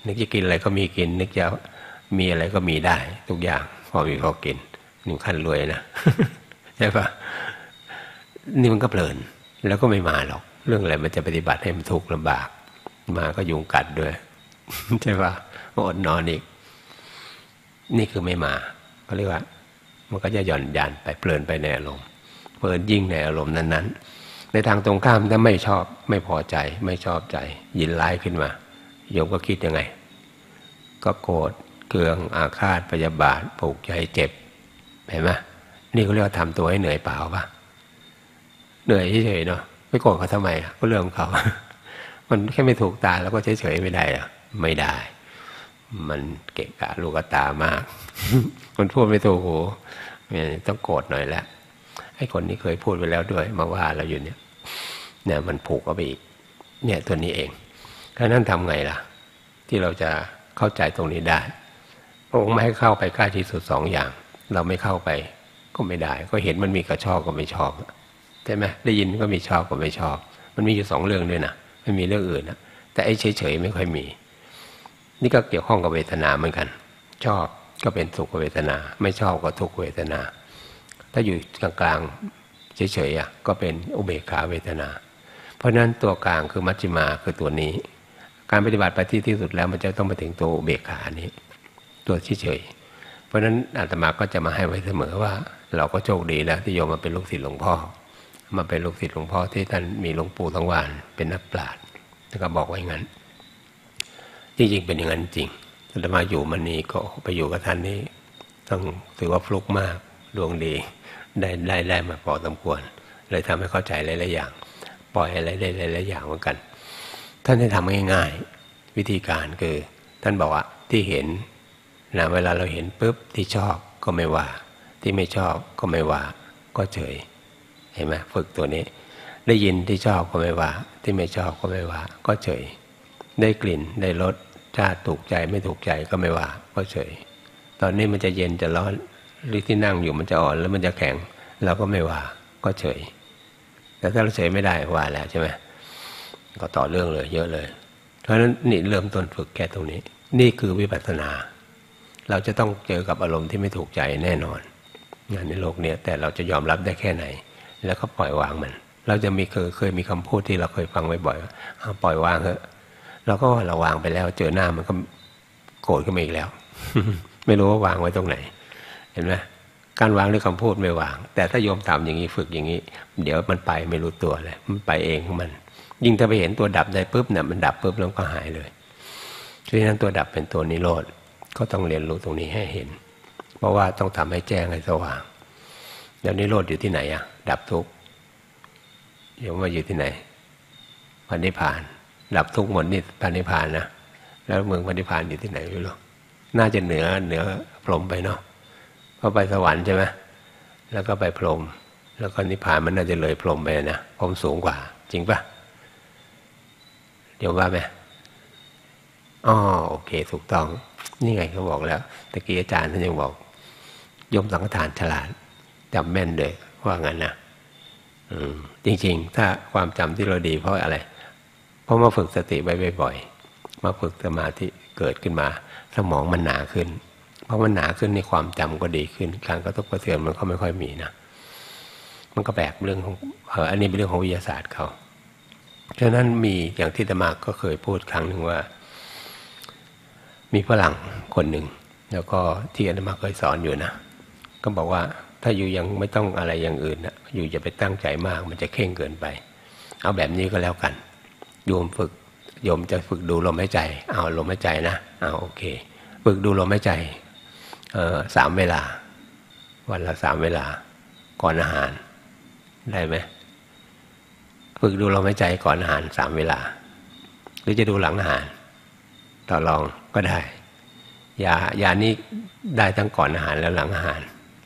นึกจะกินอะไรก็มีกิน นึกจะมีอะไรก็มีได้ทุกอย่างพอมีพอกินนี่ขั้นรวยนะ ใช่ปะนี่มันก็เพลินแล้วก็ไม่มาหรอกเรื่องอะไรมันจะปฏิบัติให้มันทุกข์ลำบากมาก็ยุงกัดด้วย ใช่ปะอดนอนอีกนี่คือไม่มาเขาเรียกว่ามันก็จะหย่อนยานไปเพลินไปในอารมณ์เพลินยิ่งในอารมณ์นั้นๆในทางตรงข้ามถ้าไม่ชอบไม่พอใจไม่ชอบใจยินร้ายขึ้นมาโยมก็คิดยังไงก็โกรธเคืองอาฆาตพยาบาทผูกใจเจ็บเห็นไหมนี่เขาเรียกว่าทำตัวให้เหนื่อยเปล่าปะเหนื่อยเฉยๆเนาะไม่โกรธเขาทำไมก็เรื่องของเขา มันแค่ไม่ถูกตาแล้วก็เฉยๆไม่ได้หรอไม่ได้มันเกะกะลูกตามาก มันพูดไม่ถูกหูต้องโกรธหน่อยแล้วไอ้คนนี้เคยพูดไปแล้วด้วยมาว่าเราอยู่เนี่ยมันผูกเอาไปอีกเนี่ยตัวนี้เองเพราะนั้นทำไงล่ะที่เราจะเข้าใจตรงนี้ได้พระองค์ไม่ให้เข้าไปใกล้ที่สุดสองอย่างเราไม่เข้าไปก็ไม่ได้ก็เห็นมันมีกระชอบก็ไม่ชอบใช่ไหมได้ยินก็มีชอบก็ไม่ชอบมันมีอยู่สองเรื่องด้วยนะไม่มีเรื่องอื่นนะแต่ไอ้เฉยๆไม่ค่อยมีนี่ก็เกี่ยวข้องกับเวทนาเหมือนกันชอบก็เป็นสุขเวทนาไม่ชอบก็ทุกขเวทนาถ้าอยู่กลางๆเฉยๆก็เป็นอุเบกขาเวทนาเพราะฉะนั้นตัวกลางคือมัชฌิมาคือตัวนี้การปฏิบัติไปที่สุดแล้วมันจะต้องไปถึงตัวอุเบกขานี้ตัวเฉยๆเพราะฉะนั้นอาตมาก็จะมาให้ไว้เสมอว่าเราก็โชคดีแล้วที่โยมมาเป็นลูกศิษย์หลวงพ่อมาเป็นลูกศิษย์หลวงพ่อที่ท่านมีหลวงปู่ทองหวานเป็นนักปราชญ์ท่านก็บอกไว้งั้นจริงๆเป็นอย่างนั้นจริงอาตมาอยู่มันนี้ก็ไปอยู่กับท่านนี้ต้องถือว่าฟลุกมากดวงดีได้มาพอสมควรเลยทำให้เข้าใจหลายๆอย่างปล่อยอะไรได้หลายๆอย่างเหมือนกันท่านได้ทำง่ายๆวิธีการคือท่านบอกว่าที่เห็นนะเวลาเราเห็นปุ๊บที่ชอบก็ไม่ว่าที่ไม่ชอบก็ไม่ว่าก็เฉยเห็นไหมฝึกตัวนี้ได้ยินที่ชอบก็ไม่ว่าที่ไม่ชอบก็ไม่ว่าก็เฉยได้กลิ่นได้รสชาติถูกใจไม่ถูกใจก็ไม่ว่าก็เฉยตอนนี้มันจะเย็นจะร้อนหรือที่นั่งอยู่มันจะอ่อนแล้วมันจะแข็งเราก็ไม่ว่าก็เฉยแต่ถ้าเราเฉยไม่ได้ว่าแล้วใช่ไหมก็ต่อเรื่องเลยเยอะเลยเพราะฉะนั้นนี่เริ่มต้นฝึกแค่ตรงนี้นี่คือวิปัสสนาเราจะต้องเจอกับอารมณ์ที่ไม่ถูกใจแน่นอนงานในโลกนี้แต่เราจะยอมรับได้แค่ไหนแล้วก็ปล่อยวางมันเราจะมีเคยมีคำพูดที่เราเคยฟังบ่อยๆปล่อยวางเถอะเราก็ว่าเราวางไปแล้วเจอหน้ามันก็โกรธขึ้นมาอีกแล้ว ไม่รู้ว่าวางไว้ตรงไหนเห็นไหมการวางด้วยคำพูดไม่วางแต่ถ้าโยมทำอย่างนี้ฝึกอย่างนี้เดี๋ยวมันไปไม่รู้ตัวเลยมันไปเองของมันยิ่งถ้าไปเห็นตัวดับได้ปุ๊บเนี่ยมันดับปุ๊บแล้วก็หายเลยฉะนั้นตัวดับเป็นตัวนิโรธก็ต้องเรียนรู้ตรงนี้ให้เห็นเพราะว่าต้องทำให้แจ้งให้สว่างแล้วนิโรธอยู่ที่ไหนอ่ะดับทุกข์โยมว่าอยู่ที่ไหนพระนิพพานดับทุกข์หมดนี่พระนิพพานนะแล้วเมืองพระนิพพานอยู่ที่ไหนไม่รู้น่าจะเหนือพรหมไปเนาะเพราะไปสวรรค์ใช่ไหมแล้วก็ไปพรหมแล้วก็นิพพานมันน่าจะเลยพรหมไปนะพรหมสูงกว่าจริงปะเดี๋ยวว่าไหมอ๋อโอเคถูกต้องนี่ไงเขาบอกแล้วตะกี้อาจารย์ท่านยังบอกโยมสังฆทานฉลาดจำแม่นเลยว่างั้นนะจริงๆถ้าความจำที่เราดีเพราะอะไรเพราะมาฝึกสติบ่อยๆมาฝึกสมาธิเกิดขึ้นมาสมองมันหนาขึ้นเพราะมันหนาขึ้นในความจำก็ดีขึ้นการกระทบกระเทือนมันก็ไม่ค่อยมีนะมันก็แบกเรื่องของอันนี้เป็นเรื่องของวิทยาศาสตร์เขาฉะนั้นมีอย่างที่อาตมาก็เคยพูดครั้งหนึ่งว่ามีฝรั่งคนหนึ่งแล้วก็ที่อาตมาเคยสอนอยู่นะก็บอกว่าถ้าอยู่ยังไม่ต้องอะไรอย่างอื่นนะอยู่จะไปตั้งใจมากมันจะเข่งเกินไปเอาแบบนี้ก็แล้วกันโยมจะฝึกดูลมหายใจเอาลมหายใจนะเอาโอเคฝึกดูลมหายใจ3 เวลาวันละ3 เวลาก่อนอาหารได้ไหมฝึกดูลมหายใจก่อนอาหาร3 เวลาหรือจะดูหลังอาหารต่อรองก็ได้ยานี้ได้ทั้งก่อนอาหารแล้วหลังอาหาร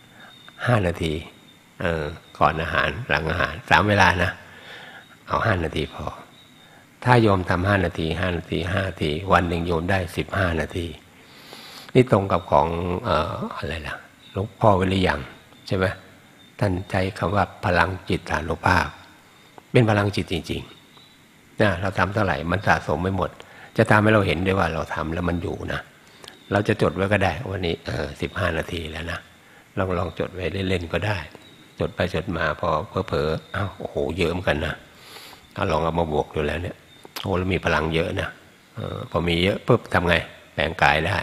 5 นาทีก่อนอาหารหลังอาหาร3 เวลานะเอา5 นาทีพอถ้าโยมทำ5 นาที5 นาที5 นาทีวันหนึ่งโยมได้15 นาทีนี่ตรงกับของอะไรล่ะหลวงพ่อวิริยังใช่ไหมท่านใช้คำว่าพลังจิตฐานุภาพเป็นพลังจิตจริงๆนะเราทำเท่าไหร่มันสะสมไม่หมดจะทำให้เราเห็นด้วยว่าเราทำแล้วมันอยู่นะเราจะจดไว้ก็ได้วันนี้15 นาทีแล้วนะลองจดไว้เล่นๆก็ได้จดไปจดมาพอเผลอๆอ้าวโอ้โหเยอะเหมือนกันนะถ้าลองเอามาบวกดูแล้วเนี่ยโอ้เรามีพลังเยอะนะพอมีเยอะปุ๊บทำไงแปลงกายได้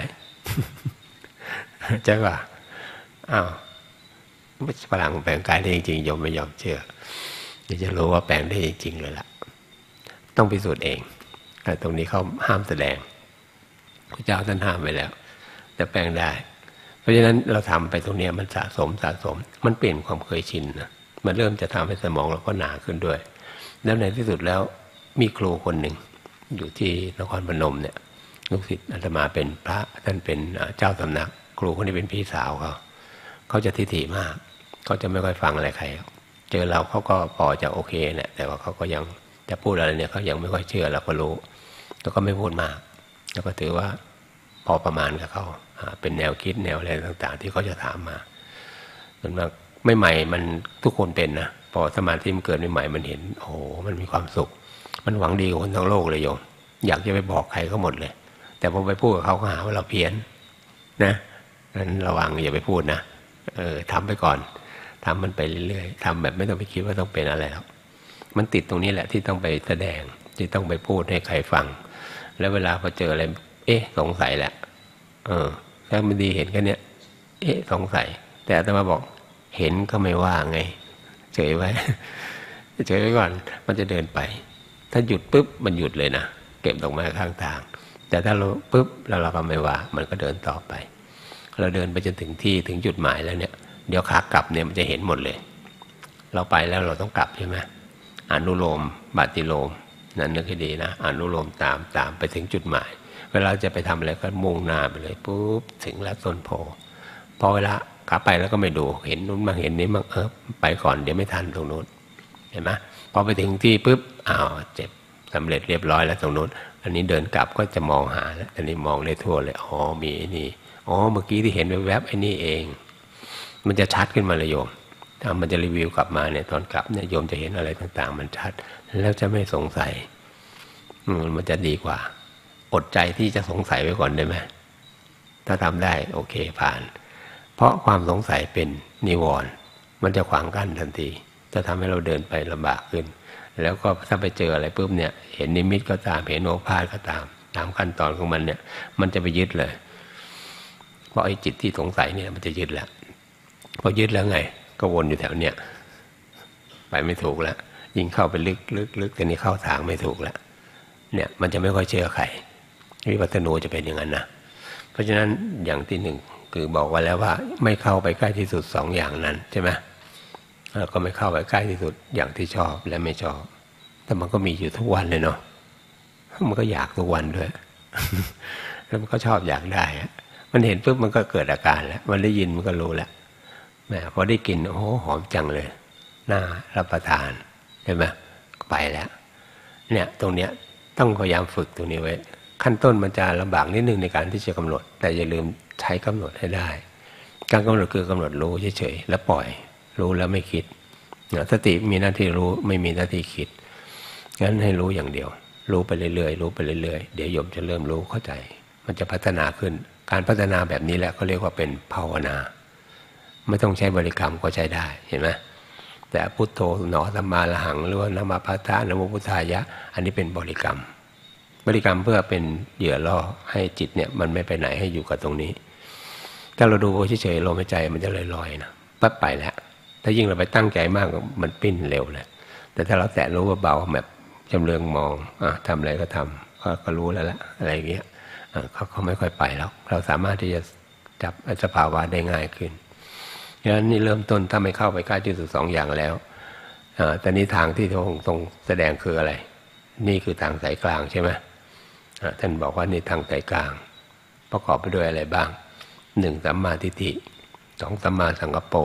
ใช่ป่ะอ้าวพลังแปลงกายได้จริงๆโยมไม่ยอมเชื่ออยากจะรู้ว่าแปลงได้จริงๆเลยล่ะต้องพิสูจน์เองแต่ตรงนี้เขาห้ามแสดงพระเจ้าท่านห้ามไว้แล้วแต่แปลงได้เพราะฉะนั้นเราทำไปตรงนี้มันสะสมมันเปลี่ยนความเคยชินนะมันเริ่มจะทำให้สมองเราก็หนาขึ้นด้วยแล้วในที่สุดแล้วมีครูคนหนึ่งอยู่ที่นครพนมเนี่ยลูกศิษย์อาตมาเป็นพระท่านเป็นเจ้าสำนักครูคนนี้เป็นพี่สาวเขาจะทิฐิมากเขาจะไม่ค่อยฟังอะไรใครเจอเราเขาก็พอจะโอเคเนี่ยแต่ว่าเขาก็ยังจะพูดอะไรเนี่ยเขายังไม่ค่อยเชื่อเราก็รู้แล้วก็ไม่พูดมากแล้วก็ถือว่าพอประมาณกับเขาเป็นแนวคิดแนวอะไรต่างๆที่เขาจะถามมาส่วนมากไม่ใหม่มันทุกคนเป็นนะพอสมาธิมันเกิดใหม่มันเห็นโอ้โหมันมีความสุขมันหวังดีกับคนทั้งโลกเลยโยมอยากจะไปบอกใครก็หมดเลยแต่พอไปพูดกับเขาหาว่าเราเพี้ยนนะนั้นระวังอย่าไปพูดนะทำไปก่อนทำมันไปเรื่อยๆทำแบบไม่ต้องไปคิดว่าต้องเป็นอะไรหรอกมันติดตรงนี้แหละที่ต้องไปแสดงที่ต้องไปพูดให้ใครฟังแล้วเวลาพอเจออะไรสงสัยแหละถ้ามันดีเห็นกันเนี้ยสงสัยแต่อาตมาบอกเห็นก็ไม่ว่าไงเฉยไว้เฉยไว้ก่อนมันจะเดินไปถ้าหยุดปุ๊บมันหยุดเลยนะเก็บดอกไม้ข้างทางแต่ถ้าเราปุ๊บแล้วเราก็ไม่ว่ามันก็เดินต่อไปเราเดินไปจนถึงที่ถึงจุดหมายแล้วเนี่ยเดี๋ยวขากลับเนี่ยมันจะเห็นหมดเลยเราไปแล้วเราต้องกลับใช่ไหมอนุโลมปฏิโลมนั่นนึกให้ดีนะอนุโลมตามไปถึงจุดหมายเวลาจะไปทำอะไรก็มุ่งหน้าไปเลยปุ๊บถึงแล้วต้นโพพอเวลากลับไปแล้วก็ไม่ดูเห็นนู้นบ้างเห็นนี้บ้างไปก่อนเดี๋ยวไม่ทันตรงนู้นเห็นไหมพอไปถึงที่ปุ๊บเจ็บสำเร็จเรียบร้อยแล้วตรงนู้นอันนี้เดินกลับก็จะมองหาแล้วอันนี้มองได้ทั่วเลยมีไอ้นี่เมื่อกี้ที่เห็นแวบๆไอ้นี่เองมันจะชัดขึ้นมาเลยโยมถ้ามันจะรีวิวกลับมาเนี่ยตอนกลับเนี่ยโยมจะเห็นอะไรต่างๆมันชัดแล้วจะไม่สงสัยมันจะดีกว่าอดใจที่จะสงสัยไว้ก่อนได้ไหมถ้าทำได้โอเคผ่านเพราะความสงสัยเป็นนิวรณ์มันจะขวางกั้นทันทีจะทำให้เราเดินไปลำบากขึ้นแล้วก็ถ้าไปเจออะไรปุ๊บเนี่ยเห็นนิมิตก็ตามเห็นโอภาสก็ตามขั้นตอนของมันเนี่ยมันจะไปยึดเลยเพราะไอ้จิตที่สงสัยเนี่ยมันจะยึดแล้วพอยึดแล้วไงก็วนอยู่แถวเนี้ยไปไม่ถูกแล้วยิ่งเข้าไปลึกแต่นี้เข้าทางไม่ถูกแล้วเนี่ยมันจะไม่ค่อยเชื่อใครวิปัสสนูจะเป็นอย่างนั้นนะเพราะฉะนั้นอย่างที่หนึ่งคือบอกไว้แล้วว่าไม่เข้าไปใกล้ที่สุด2 อย่างนั้นใช่ไหมแล้วก็ไม่เข้าไปใกล้ที่สุดอย่างที่ชอบและไม่ชอบแต่มันก็มีอยู่ทุกวันเลยเนาะมันก็อยากทุกวันด้วย แล้วมันก็ชอบอยากได้มันเห็นปุ๊บมันก็เกิดอาการแล้วมันได้ยินมันก็รู้แล้วแม่พอได้กินหอมจังเลยน่ารับประทานใช่ไหมไปแล้วเนี่ยตรงเนี้ยต้องพยายามฝึกตรงนี้ไว้ขั้นต้นมันจะลำบากนิดนึงในการที่จะกำหนดแต่อย่าลืมใช้กำหนดให้ได้การกำหนดคือกำหนดรู้เฉยๆแล้วปล่อยรู้แล้วไม่คิดสติมีหน้าที่รู้ไม่มีหน้าที่คิดงั้นให้รู้อย่างเดียวรู้ไปเรื่อยๆรู้ไปเรื่อยๆเดี๋ยวโยมจะเริ่มรู้เข้าใจมันจะพัฒนาขึ้นการพัฒนาแบบนี้แหละเขาเรียกว่าเป็นภาวนาไม่ต้องใช้บริกรรมก็ใช้ได้เห็นไหมแต่พุทโธหนอสัมมาระหังหรือว่านะมาพัทธะนะโมพุทธายะอันนี้เป็นบริกรรมเพื่อเป็นเหยื่อล่อให้จิตเนี่ยมันไม่ไปไหนให้อยู่กับตรงนี้ถ้าเราดูเฉยๆลมหายใจมันจะลอยๆนะปั๊บไปแล้วถ้ายิ่งเราไปตั้งใจมากมันปิ้นเร็วเลยแต่ถ้าเราแตะรู้ว่าเบาแบบจำเริงมองทำอะไรก็ทำก็รู้แล้วละอะไรอย่างเงี้ยเขาไม่ค่อยไปแล้วเราสามารถที่จะจับสภาวะได้ง่ายขึ้นดังนั้นนี่เริ่มต้นถ้าไม่เข้าไปใกล้ที่สุด2 อย่างแล้วแต่นี้ทางที่ทรงแสดงคืออะไรนี่คือทางสายกลางใช่ไหมท่านบอกว่านี่ทางสายกลางประกอบไปด้วยอะไรบ้าง1สัมมาทิฏฐิ2สัมมาสังกัปโป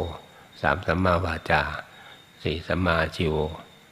3สัมมาวาจา4สัมมาอาชีว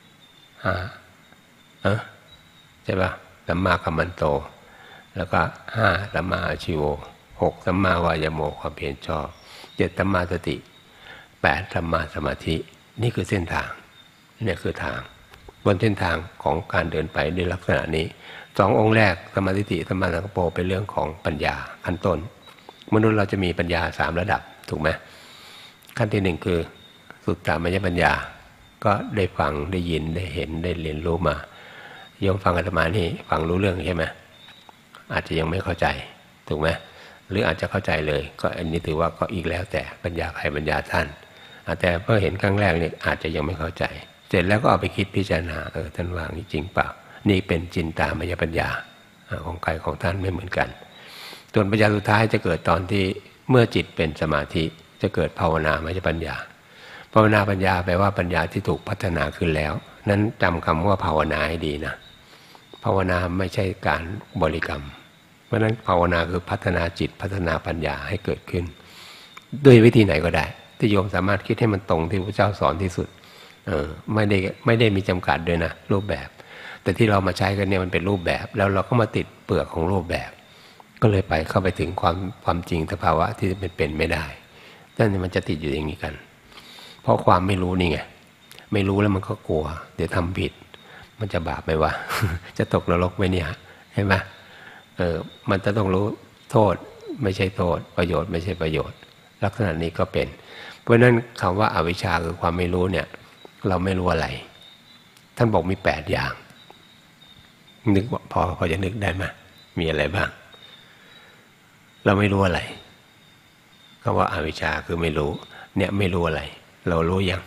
5ใช่ปะสัมมากัมมันโตแล้วก็5สัมมาอาชีว6สัมมาวายโมความเพียรชอบ7สัมมาสติ8สัมมาสมาธินี่คือเส้นทางเนี่ยคือทางบนเส้นทางของการเดินไปในลักษณะนี้ 2 องค์แรกสัมมาทิฏฐิสัมมาสังกัปโปเป็นเรื่องของปัญญาขั้นต้นมนุษย์เราจะมีปัญญา3 ระดับถูกไหมขั้นที่1คือสุตตมยปัญญาก็ได้ฟังได้ยินได้เห็นได้เรียนรู้มาโยมฟังอาตมานี่ฟังรู้เรื่องใช่ไหมอาจจะยังไม่เข้าใจถูกไหมหรืออาจจะเข้าใจเลยก็อันนี้ถือว่าก็อีกแล้วแต่ปัญญาใครปัญญาท่านแต่เมื่อเห็นครั้งแรกนี่อาจจะยังไม่เข้าใจเสร็จแล้วก็เอาไปคิดพิจารณาท่านว่านี่จริงเปล่านี่เป็นจินตามยปัญญาของใครของท่านไม่เหมือนกันส่วนปัญญาสุดท้ายจะเกิดตอนที่เมื่อจิตเป็นสมาธิจะเกิดภาวนามยปัญญาภาวนาปัญญาแปลว่าปัญญาที่ถูกพัฒนาขึ้นแล้วนั้นจำคำว่าภาวนาให้ดีนะภาวนาไม่ใช่การบริกรรมเพราะนั้นภาวนาคือพัฒนาจิตพัฒนาปัญญาให้เกิดขึ้นด้วยวิธีไหนก็ได้ที่โยมสามารถคิดให้มันตรงที่พระเจ้าสอนที่สุดไม่ได้มีจำกัดด้วยนะรูปแบบแต่ที่เรามาใช้กันเนี่ยมันเป็นรูปแบบแล้วเราก็มาติดเปลือกของรูปแบบก็เลยเข้าไปถึงความจริงสภาวะที่เป็นไม่ได้นั่นมันจะติดอยู่อย่างนี้กันเพราะความไม่รู้นี่ไงไม่รู้แล้วมันก็กลัวเดี๋ยวทำผิดมันจะบาปไหมวะ จะตกนรกไหมเนี่ยใช่ไหมมันจะต้องรู้โทษไม่ใช่โทษประโยชน์ไม่ใช่ประโยชน์ลักษณะนี้ก็เป็นเพราะนั้นคำว่าอวิชชาคือความไม่รู้เนี่ยเราไม่รู้อะไรท่านบอกมี8 อย่างนึกว่าพอจะนึกได้ไหมมีอะไรบ้างเราไม่รู้อะไรคำว่าอวิชชาคือไม่รู้เนี่ยไม่รู้อะไรเรารู้ยัง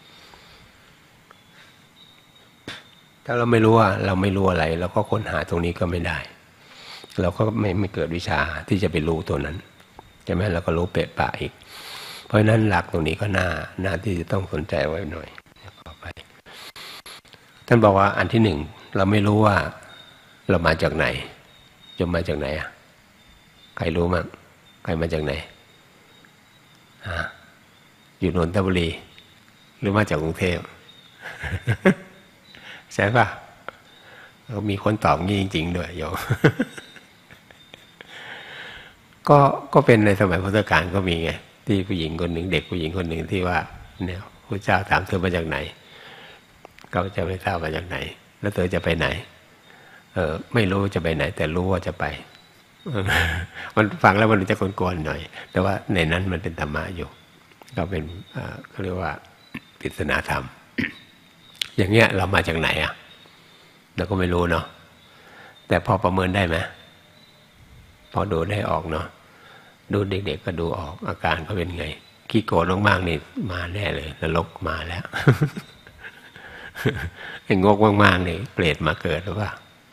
ถ้าเราไม่รู้ว่าเราไม่รู้อะไรเราก็ค้นหาตรงนี้ก็ไม่ได้เราก็ไม่เกิดวิชาที่จะไปรู้ตัวนั้นใช่ไหมเราก็รู้เปะปะอีกเพราะฉะนั้นหลักตรงนี้ก็น่าที่จะต้องสนใจไว้หน่อยต่อไปท่านบอกว่าอันที่1เราไม่รู้ว่าเรามาจากไหนจะมาจากไหนอ่ะใครรู้มั้งใครมาจากไหนอยู่นนทบุรีหรือมาจากกรุงเทพ ใช่ป่ะมีคนตอบงี้จริงๆด้วยโยม ก็เป็นในสมัยพุทธกาลก็มีไงที่ผู้หญิงคนหนึ่งเด็กผู้หญิงคนหนึ่งที่ว่าเนี่ยพระเจ้าถามเธอมาจากไหนเขาจะไม่ทราบมาจากไหนแล้วเธอจะไปไหนไม่รู้จะไปไหนแต่รู้ว่าจะไปมันฟังแล้วมันจะกวนๆหน่อยแต่ว่าในนั้นมันเป็นธรรมะอยู่ก็เป็นเขาเรียกว่าปริศนาธรรม อย่างเงี้ยเรามาจากไหนอ่ะเราก็ไม่รู้เนาะแต่พอประเมินได้ไหมพอดูได้ออกเนาะดูเด็กๆก็ดูออกอาการเขาเป็นไงขี้โกรธมากๆนี่มาแน่เลยนรกมาแล้ว ไอ้งกมากๆนี่เปรตมาเกิดหรือเปล่า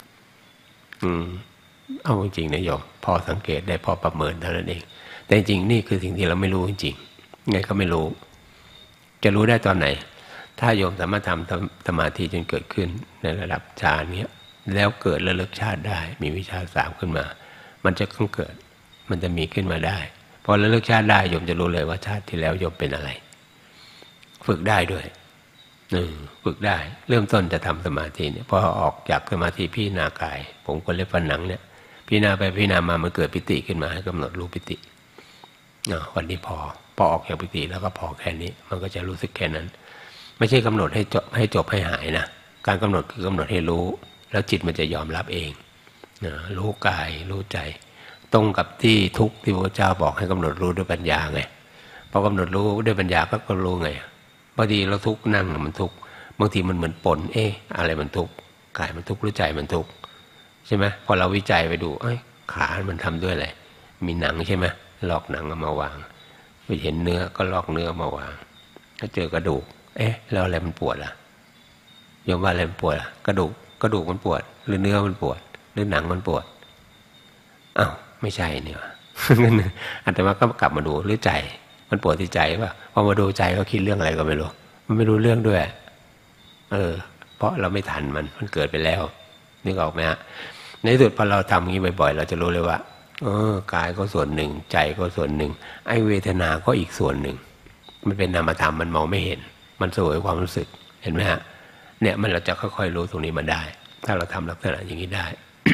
เอาจริงๆนะโยมพอสังเกตได้พอประเมินเท่านั้นเองแต่จริงนี่คือสิ่งที่เราไม่รู้จริงๆไงก็ไม่รู้จะรู้ได้ตอนไหนถ้าโยมสามารถทำสมาธิจนเกิดขึ้นในระดับฌานเนี้ยแล้วเกิดระลึกชาติได้มีวิชา3ขึ้นมามันจะต้องเกิดมันจะมีขึ้นมาได้พอระลึกชาติได้โยมจะรู้เลยว่าชาติที่แล้วโยมเป็นอะไรฝึกได้ด้วยฝึกได้เริ่มต้นจะทำสมาธิเนี่ยพอออกจากสมาธิพิจารณากายผมก็เล็บฟันหนังเนี่ยพิจารณาไปพิจารณามามันเกิดปิติขึ้นมาให้กำหนดรู้ปิติวันนี้พอออกจากปิติแล้วก็พอแค่นี้มันก็จะรู้สึกแค่นั้นไม่ใช่กำหนดให้จบให้หายนะการกำหนดคือกำหนดให้รู้แล้วจิตมันจะยอมรับเองรู้กายรู้ใจตรงกับที่ทุกข์ที่พระเจ้าบอกให้กำหนดรู้ด้วยปัญญาไงพอกำหนดรู้ด้วยปัญญาก็รู้ไงบางทีเราทุกข์นั่งมันทุกข์บางทีมันเหมือนปนอะไรมันทุกข์กายมันทุกข์หรือใจมันทุกข์ใช่ไหมพอเราวิจัยไปดูขามันทำด้วยอะไรมีหนังใช่ไหมลอกหนังเอามาวางไปเห็นเนื้อก็ลอกเนื้อมาวางก็เจอกระดูกแล้วอะไรมันปวดล่ะโยมว่าอะไรมันปวดล่ะกระดูกมันปวดหรือเนื้อมันปวดหรือหนังมันปวดอ้าวไม่ใช่เนี่ยอาตมาก็กลับมาดูหรือใจมันปวดที่ใจป่ะพอมาดูใจก็คิดเรื่องอะไรก็ไม่รู้มันไม่รู้เรื่องด้วยเพราะเราไม่ทันมันเกิดไปแล้วนึกออกไหมฮะในที่สุดพอเราทำอย่างนี้บ่อยๆเราจะรู้เลยว่ากายก็ส่วนหนึ่งใจก็ส่วนหนึ่งไอ้เวทนาก็อีกส่วนหนึ่งมันเป็นนามธรรมมันมองไม่เห็นมันสวยความรู้สึกเห็นไหมฮะเนี่ยมันเราจะค่อยๆรู้ตรงนี้มาได้ถ้าเราทำลักษณะอย่างนี้ได้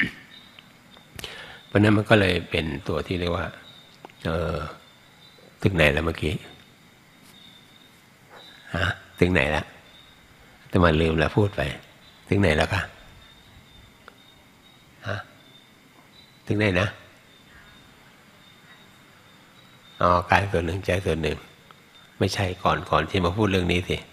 เพราะนั้นมันก็เลยเป็นตัวที่เรียกว่าถึงไหนแล้วเมื่อกี้ถึงไหนแล้วแต่มันลืมแล้วพูดไปถึงไหนแล้วคะถึงไหนนะอ๋อกายส่วนหนึ่งใจส่วนหนึ่งไม่ใช่ก่อนที่มาพูดเรื่องนี้สิ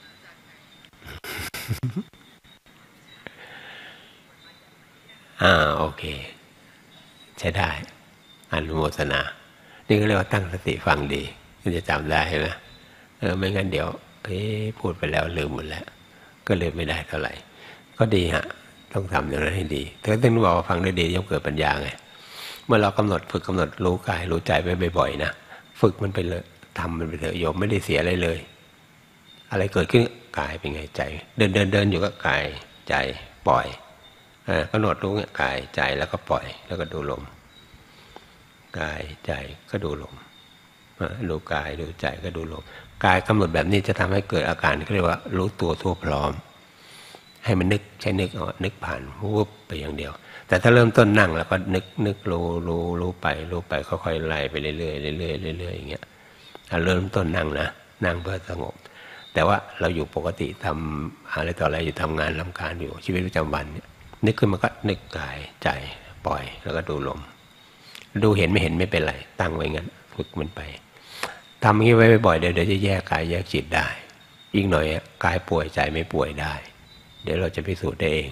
โอเคใช้ได้อนุโมทนานี่ก็เรียกว่าตั้งสติฟังดีคุณจะจำได้ไหมไม่งั้นเดี๋ยวพูดไปแล้วลืมหมดแล้วก็เลยไม่ได้เท่าไหร่ก็ดีฮะต้องทำอย่างนั้นให้ดีแต่ต้องบอกว่าฟังได้ดีย่อมเกิดปัญญาไงเมื่อเราฝึกกำหนดรู้กายรู้ใจไปบ่อยๆนะฝึกมันไปเลยทำมันไปเถอะโยมไม่ได้เสียอะไรเลยอะไรเกิดขึ้นกายเป็นไงใจเดินอยู่ก็กายใจปล่อยกำหนดรู้กายใจแล้วก็ปล่อยแล้วก็ดูลมกายใจก็ดูลมดูกายดูใจก็ดูลมกายกำหนดแบบนี้จะทำให้เกิดอาการที่เรียกว่ารู้ตัวทั่วพร้อมให้มันนึกนึกผ่านวุบไปอย่างเดียวแต่ถ้าเริ่มต้นนั่งแล้วก็นึกรู้ไปค่อยๆไล่ไปเรื่อยๆเรื่อยๆอย่างเงี้ยเริ่มต้นนั่งนะนั่งเพื่อสงบแต่ว่าเราอยู่ปกติทำอะไรต่ออะไรอยู่ทำงานรำคาญอยู่ชีวิตประจำวันเนี่ยนึกขึ้นมาก็นึกกายใจปล่อยแล้วก็ดูลมดูเห็นไม่เห็นไม่เป็นไรตั้งไว้งั้นฝึกมันไปทำอย่างนี้ไว้บ่อยๆเดี๋ยวจะแยกกายแยกจิตได้อีกหน่อยกายป่วยใจไม่ป่วยได้เดี๋ยวเราจะพิสูจน์ได้เอง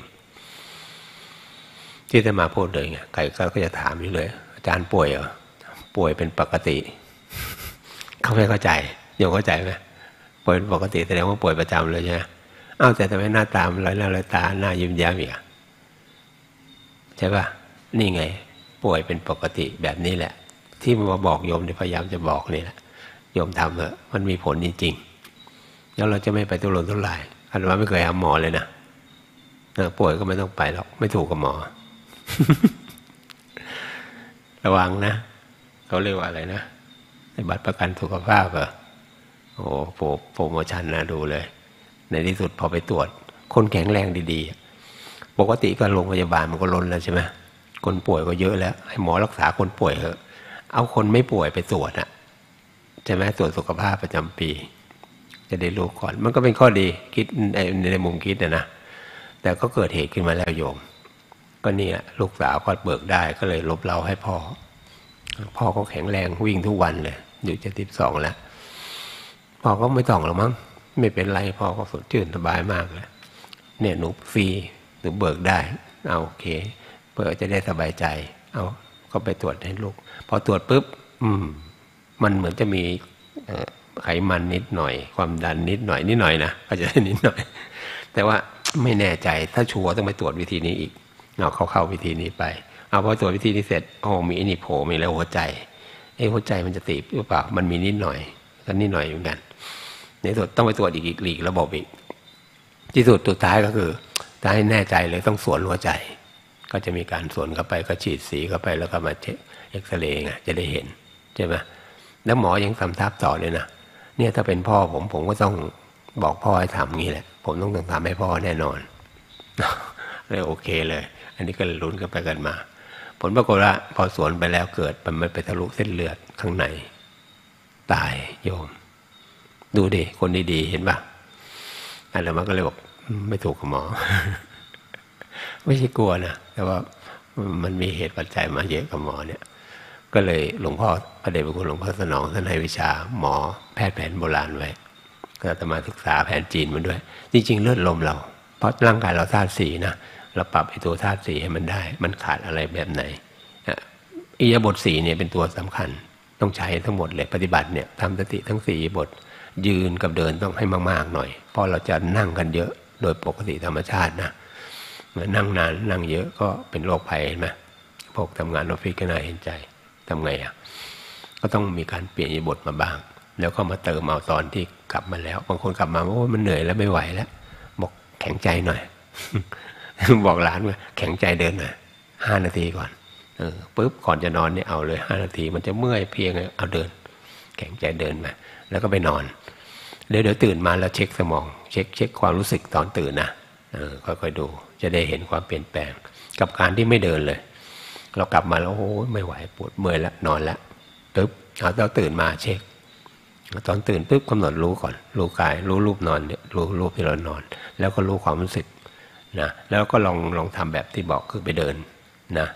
ที่จะมาพูดเลยไงใครก็จะถามอยู่เลยอาจารย์ป่วยเหรอป่วยเป็นปกติเขาไม่เข้าใจโยมเข้าใจไหมป่วยเป็นปกติแสดงว่าป่วยประจำเลยใช่ไหมแต่ทำไมหน้าตาลอยหน้าลอยตาหน้ายิ้มแย้มอีกใช่ป่ะนี่ไงป่วยเป็นปกติแบบนี้แหละที่มาบอกโยมที่พยายามจะบอกนี่แหละโยมทำเถอะมันมีผลจริงๆแล้วเราจะไม่ไปทุรนทุรายอาตมาไม่เคยหาหมอเลยนะป่วยก็ไม่ต้องไปหรอกไม่ถูกกับหมอ ระวังนะเขาเรียกว่าอะไรนะในบัตรประกันสุขภาพโอ้โปรโมชั่นนะดูเลยในที่สุดพอไปตรวจคนแข็งแรงดีๆปกติก็โรงพยาบาลมันก็ล้นแล้วใช่ไหมคนป่วยก็เยอะแล้วให้หมอรักษาคนป่วยเถอะเอาคนไม่ป่วยไปตรวจใช่ไหมตรวจสุขภาพประจำปีจะได้รู้ก่อนมันก็เป็นข้อดีคิดในมุมคิดนะแต่ก็เกิดเหตุขึ้นมาแล้วโยมก็เนี่ยลูกสาวก็เบิกได้ก็เลยลบเราให้พ่อก็แข็งแรงวิ่งทุกวันเลยอยู่72แล้วพ่อก็ไม่ต้องหรอกมั้งไม่เป็นไรพ่อก็สดชื่นสบายมากเลยเนี่ยหนูฟรีหนูเบิกได้เอาโอเคเปิดจะได้สบายใจเอาก็ไปตรวจให้ลูกพอตรวจปุ๊บมันเหมือนจะมีไขมันนิดหน่อยความดันนิดหน่อยนะก็จะได้นิดหน่อยแต่ว่าไม่แน่ใจถ้าชัวร์ต้องไปตรวจวิธีนี้อีกเข้าวิธีนี้ไปพอตรวจวิธีนี้เสร็จมีอินิโผมีแล้วหัวใจหัวใจมันจะตีบหรือเปล่ามันมีนิดหน่อยกันนิดหน่อยเหมือนกันในสุดต้องไปตรวจอีกหลีกระบบอีกที่สุดท้ายก็คือถ้าให้แน่ใจเลยต้องสวนหัวใจก็จะมีการสวนเข้าไปก็ฉีดสีเข้าไปแล้วก็มาเช็คเอ็กซเรย์ไงจะได้เห็นใช่ไหมแล้วหมอยังทำทับต่อเลยนะเนี่ยถ้าเป็นพ่อผมก็ต้องบอกพ่อให้ทำงี้แหละผมต้องทำให้พ่อแน่นอนเลยโอเคเลยอันนี้ก็ลุ้นกันไปกันมาผลปรากฏว่าพอสวนไปแล้วเกิดมันไปทะลุเส้นเลือดข้างในตายโยมดูดิคนดีๆเห็นป่ะอะไรมันก็เลยบอกไม่ถูกกับหมอ ไม่ใช่กลัวนะแต่ว่ามันมีเหตุปัจจัยมาเยอะกับหมอเนี่ยก็เลยหลวงพ่อพระเดชพระคุณหลวงพ่อสนองท่านให้วิชาหมอแพทย์แผนโบราณไว้ก็จะมาศึกษาแผนจีนมันด้วยจริงๆเลือดลมเราเพราะร่างกายเราธาตุสี่นะเราปรับไอ้ตัวธาตุสี่ให้มันได้มันขาดอะไรแบบไหนอิริยาบถสี่เนี่ยเป็นตัวสำคัญต้องใช้ทั้งหมดเลยปฏิบัติเนี่ยทำสติทั้งสี่บทยืนกับเดินต้องให้มากๆหน่อยเพราะเราจะนั่งกันเยอะโดยปกติธรรมชาตินะนั่งนานนั่งเยอะก็เป็นโรคภัยเห็นไหมพวกทำงานออฟฟิศก็น่าเห็นใจทำไงก็ต้องมีการเปลี่ยนอิริยาบถมาบ้างแล้วก็มาเติมเอาตอนที่กลับมาแล้วบางคนกลับมาโอ้มันเหนื่อยแล้วไม่ไหวแล้วบอกแข็งใจหน่อย บอกหลานว่าแข็งใจเดินหน่อย5 นาทีก่อนปุ๊บก่อนจะนอนเนี่ยเอาเลย5 นาทีมันจะเมื่อยเพียงเอาเดินแข็งใจเดินมาแล้วก็ไปนอนเดี๋ยวตื่นมาแล้วเช็คสมองเช็คความรู้สึกตอนตื่นนะค่อยๆดูจะได้เห็นความเปลี่ยนแปลงกับการที่ไม่เดินเลยเรากลับมาแล้วโอ้ไม่ไหวปวดเมื่อยแล้วนอนแล้วปุ๊บเราตื่นมาเช็คตอนตื่นปุ๊บกำหนดรู้ก่อนรู้กายรู้รูปนอนเนี่ยรู้รูปที่เรานอนแล้วก็รู้ความรู้สึกนะแล้วก็ลองทำแบบที่บอกคือไปเดินนะพ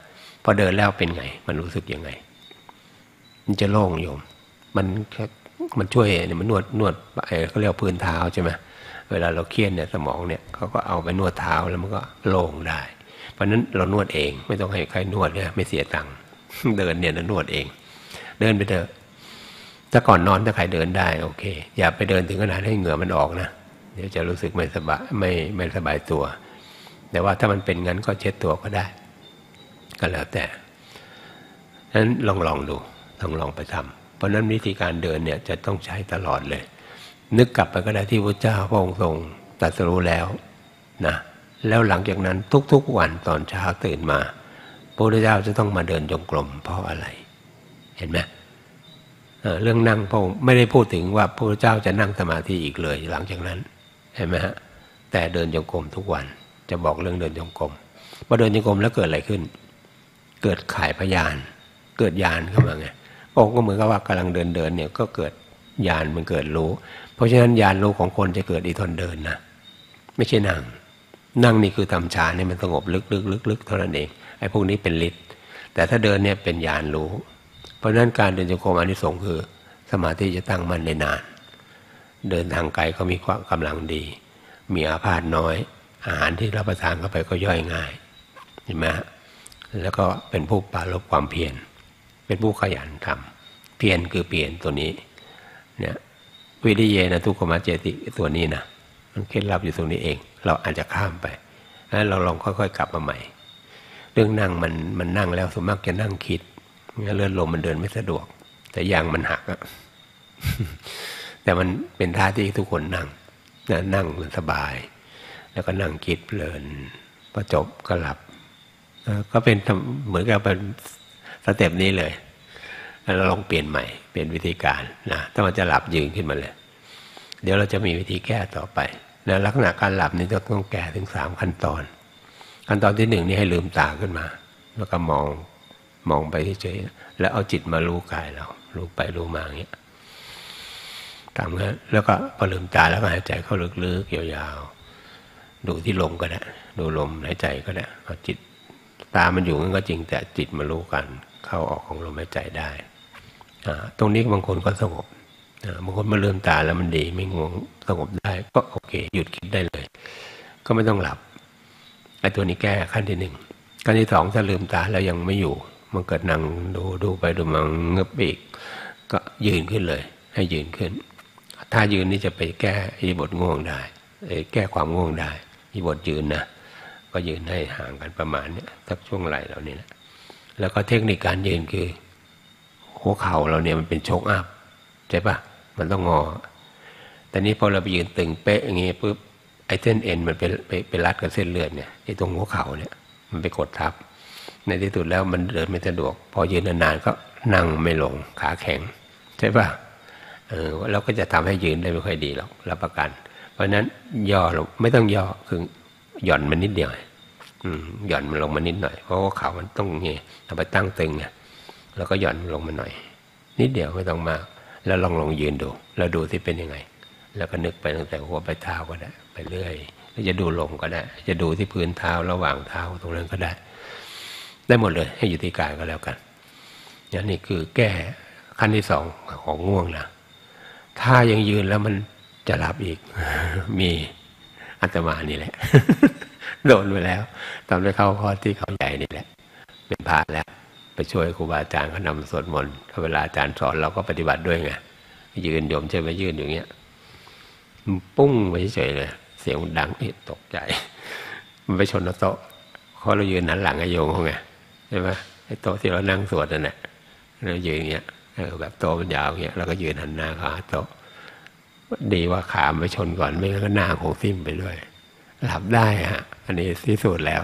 พอเดินแล้วเป็นไงมันรู้สึกยังไงมันจะโล่งโยมมันช่วยเนี่ยมันนวดเขาเรียกพื้นเท้าใช่ไหมเวลาเราเครียดเนี่ยสมองเนี่ยเขาก็เอาไปนวดเท้าแล้วมันก็โล่งได้เพราะฉะนั้นเรานวดเองไม่ต้องให้ใครนวดเนี่ยไม่เสียตังค์ เดินเนี่ยนวดเองเดินไปเถอะถ้าก่อนนอนถ้าใครเดินได้โอเคอย่าไปเดินถึงขนาดให้เหงื่อมันออกนะเดี๋ยวจะรู้สึกไม่สบายไม่สบายตัวแต่ว่าถ้ามันเป็นงั้นก็เช็ดตัวก็ได้ก็แล้วแต่นั้นลองดูลองไปทำเพราะนั้นวิธีการเดินเนี่ยจะต้องใช้ตลอดเลยนึกกลับไปก็ได้ที่พระเจ้าพระองค์ทรงตรัสรู้แล้วนะแล้วหลังจากนั้นทุกๆวันตอนเช้าตื่นมาพระพุทธเจ้าจะต้องมาเดินจงกรมเพราะอะไรเห็นไหมเรื่องนั่งพระองค์ไม่ได้พูดถึงว่าพระพุทธเจ้าจะนั่งสมาธิอีกเลยหลังจากนั้นเห็นไหมฮะแต่เดินจงกรมทุกวันจะบอกเรื่องเดินจงกรมพอเดินจงกรมแล้วเกิดอะไรขึ้นเกิดข่ายพยานเกิดญาณขึ้นมาไงพระองค์ก็เหมือนกับว่ากำลังเดินเนี่ยก็เกิดญาณมันเกิดรู้เพราะฉะนั้นญาณรู้ของคนจะเกิดอีตอนเดินนะไม่ใช่นั่งนี่คือทำฌานให้มันสงบลึกเท่านั้นเองไอ้พวกนี้เป็นฤทธิ์แต่ถ้าเดินเนี่ยเป็นญาณรู้เพราะฉะนั้นการเดินจงกรมอานิสงส์คือสมาธิจะตั้งมั่นได้นานเดินทางไกลก็มีความกำลังดีมีอาพาธน้อยอาหารที่รับประทานเข้าไปก็ย่อยง่ายเห็นไหมแล้วก็เป็นผู้ปราลบความเพียรเป็นผู้ขยันทำเพียรคือเปลี่ยนตัวนี้เนี่ยวิริเยนะทุกขมัจเจติตัวนี้นะมันเคล็ดลับอยู่ตรงนี้เองเราอาจจะข้ามไปแล้วเราลองค่อยๆกลับมาใหม่เรื่องนั่งมันนั่งแล้วส่วนมากจะนั่งคิดเลื่อนลมมันเดินไม่สะดวกแต่ยางมันหักอะ แต่มันเป็นท่าที่ทุกคนนั่งมันสบายแล้วก็นั่งคิดเพลินพอจบก็หลับก็เป็นเหมือนกับเป็นสเต็ปนี้เลยเราลองเปลี่ยนใหม่เปลี่ยนวิธีการนะถ้ามันจะหลับยืนขึ้นมาเลยเดี๋ยวเราจะมีวิธีแก้ต่อไปนะลักษณะการหลับนี่ต้องแก้ถึง3ขั้นตอนที่1นี่ให้ลืมตาขึ้นมาแล้วก็มองไปเฉยๆแล้วเอาจิตมารู้กายเรารู้ไปรู้มาอย่างเงี้ยทำงั้นแล้วก็พอลืมตาแล้วก็หายใจเข้าลึกๆยาวๆดูที่ลมก็ได้ดูลมหายใจก็ได้เอาจิตตามันอยู่งั้นก็จริงแต่จิตมารู้กันเข้าออกของลมหายใจได้ตรงนี้บางคนก็สงบบางคนมาลืมตาแล้วมันดีไม่ง่วงสงบได้ก็โอเคหยุดคิดได้เลยก็ไม่ต้องหลับไอ้ตัวนี้แก้ขั้นที่1ขั้นที่2ถ้าลืมตาแล้วยังไม่อยู่มันเกิดนั่งดูไปดูมาเงือบอีกก็ยืนขึ้นเลยให้ยืนขึ้นถ้ายืนนี่จะไปแก้อิริยาบถง่วงได้แก้ความง่วงได้อิริยาบถยืนนะก็ยืนให้ห่างกันประมาณนี้สักช่วงไหล่เรานี่แหละแล้วก็เทคนิคการยืนคือหัวเข่าเราเนี่ยมันเป็นโชคอัพใช่ปะมันต้องงอแต่นี้พอเราไปยืนตึงเป๊ะอย่างงี้ปุ๊บไอ้เส้นเอ็นมันไปรัดกับเส้นเลือดเนี่ยไอ้ตรงหัวเข่าเนี่ยมันไปกดทับในที่สุดแล้วมันเดินไม่สะดวกพอยืนนานๆก็นั่งไม่ลงขาแข็งใช่ปะเราก็จะทำให้ยืนได้ไม่ค่อยดีหรอกรับประกันเพราะฉะนั้นย่อลงไม่ต้องย่อคือหย่อนมันนิดเดียวหย่อนมันลงมานิดหน่อยเพราะว่าเขามันต้องเงี้ยเอาไปตั้งตึงไงแล้วก็หย่อนลงมาหน่อยนิดเดียวไม่ต้องมากแล้วลองยืนดูแล้วดูที่เป็นยังไงแล้วก็นึกไปตั้งแต่หัวไปเท้าก็ได้ไปเรื่อยแล้วจะดูลมก็ได้จะดูที่พื้นเท้าระหว่างเท้าตรงนั้นก็ได้หมดเลยให้อยู่ที่กายก็แล้วกันนี่คือแก้ขั้นที่2ของง่วงนะถ้ายังยืนแล้วมันจะหลับอีก มีอาตมานี่แหละ โดนไปแล้วตอนไปเข้าคอร์สที่เขาใหญ่นี่แหละเป็นพระแล้วไปช่วยครูบาอาจารย์เขานำสวดมนต์เวลาอาจารย์สอนเราก็ปฏิบัติด้วยไงยืนโยมใช่ไหมยืนอย่างเงี้ยปุ้งไปเฉยเลยเสียงดังตกใจมันไปชนโต๊ะเขาเรายืนหันหลังให้โยมเขาไงใช่ไหมไอ้โต๊ะที่เรานั่งสวดนั่นแหละเรายืนอย่างเงี้ยแบบโต๊ะมันยาวอย่างเงี้ยเราก็ยืนหันหน้าเข้าหาโต๊ะดีว่าขาไปชนก่อนไม่งั้นก็หน้าคงทิ่มไปด้วยหลับได้ฮะอันนี้ที่สุดแล้ว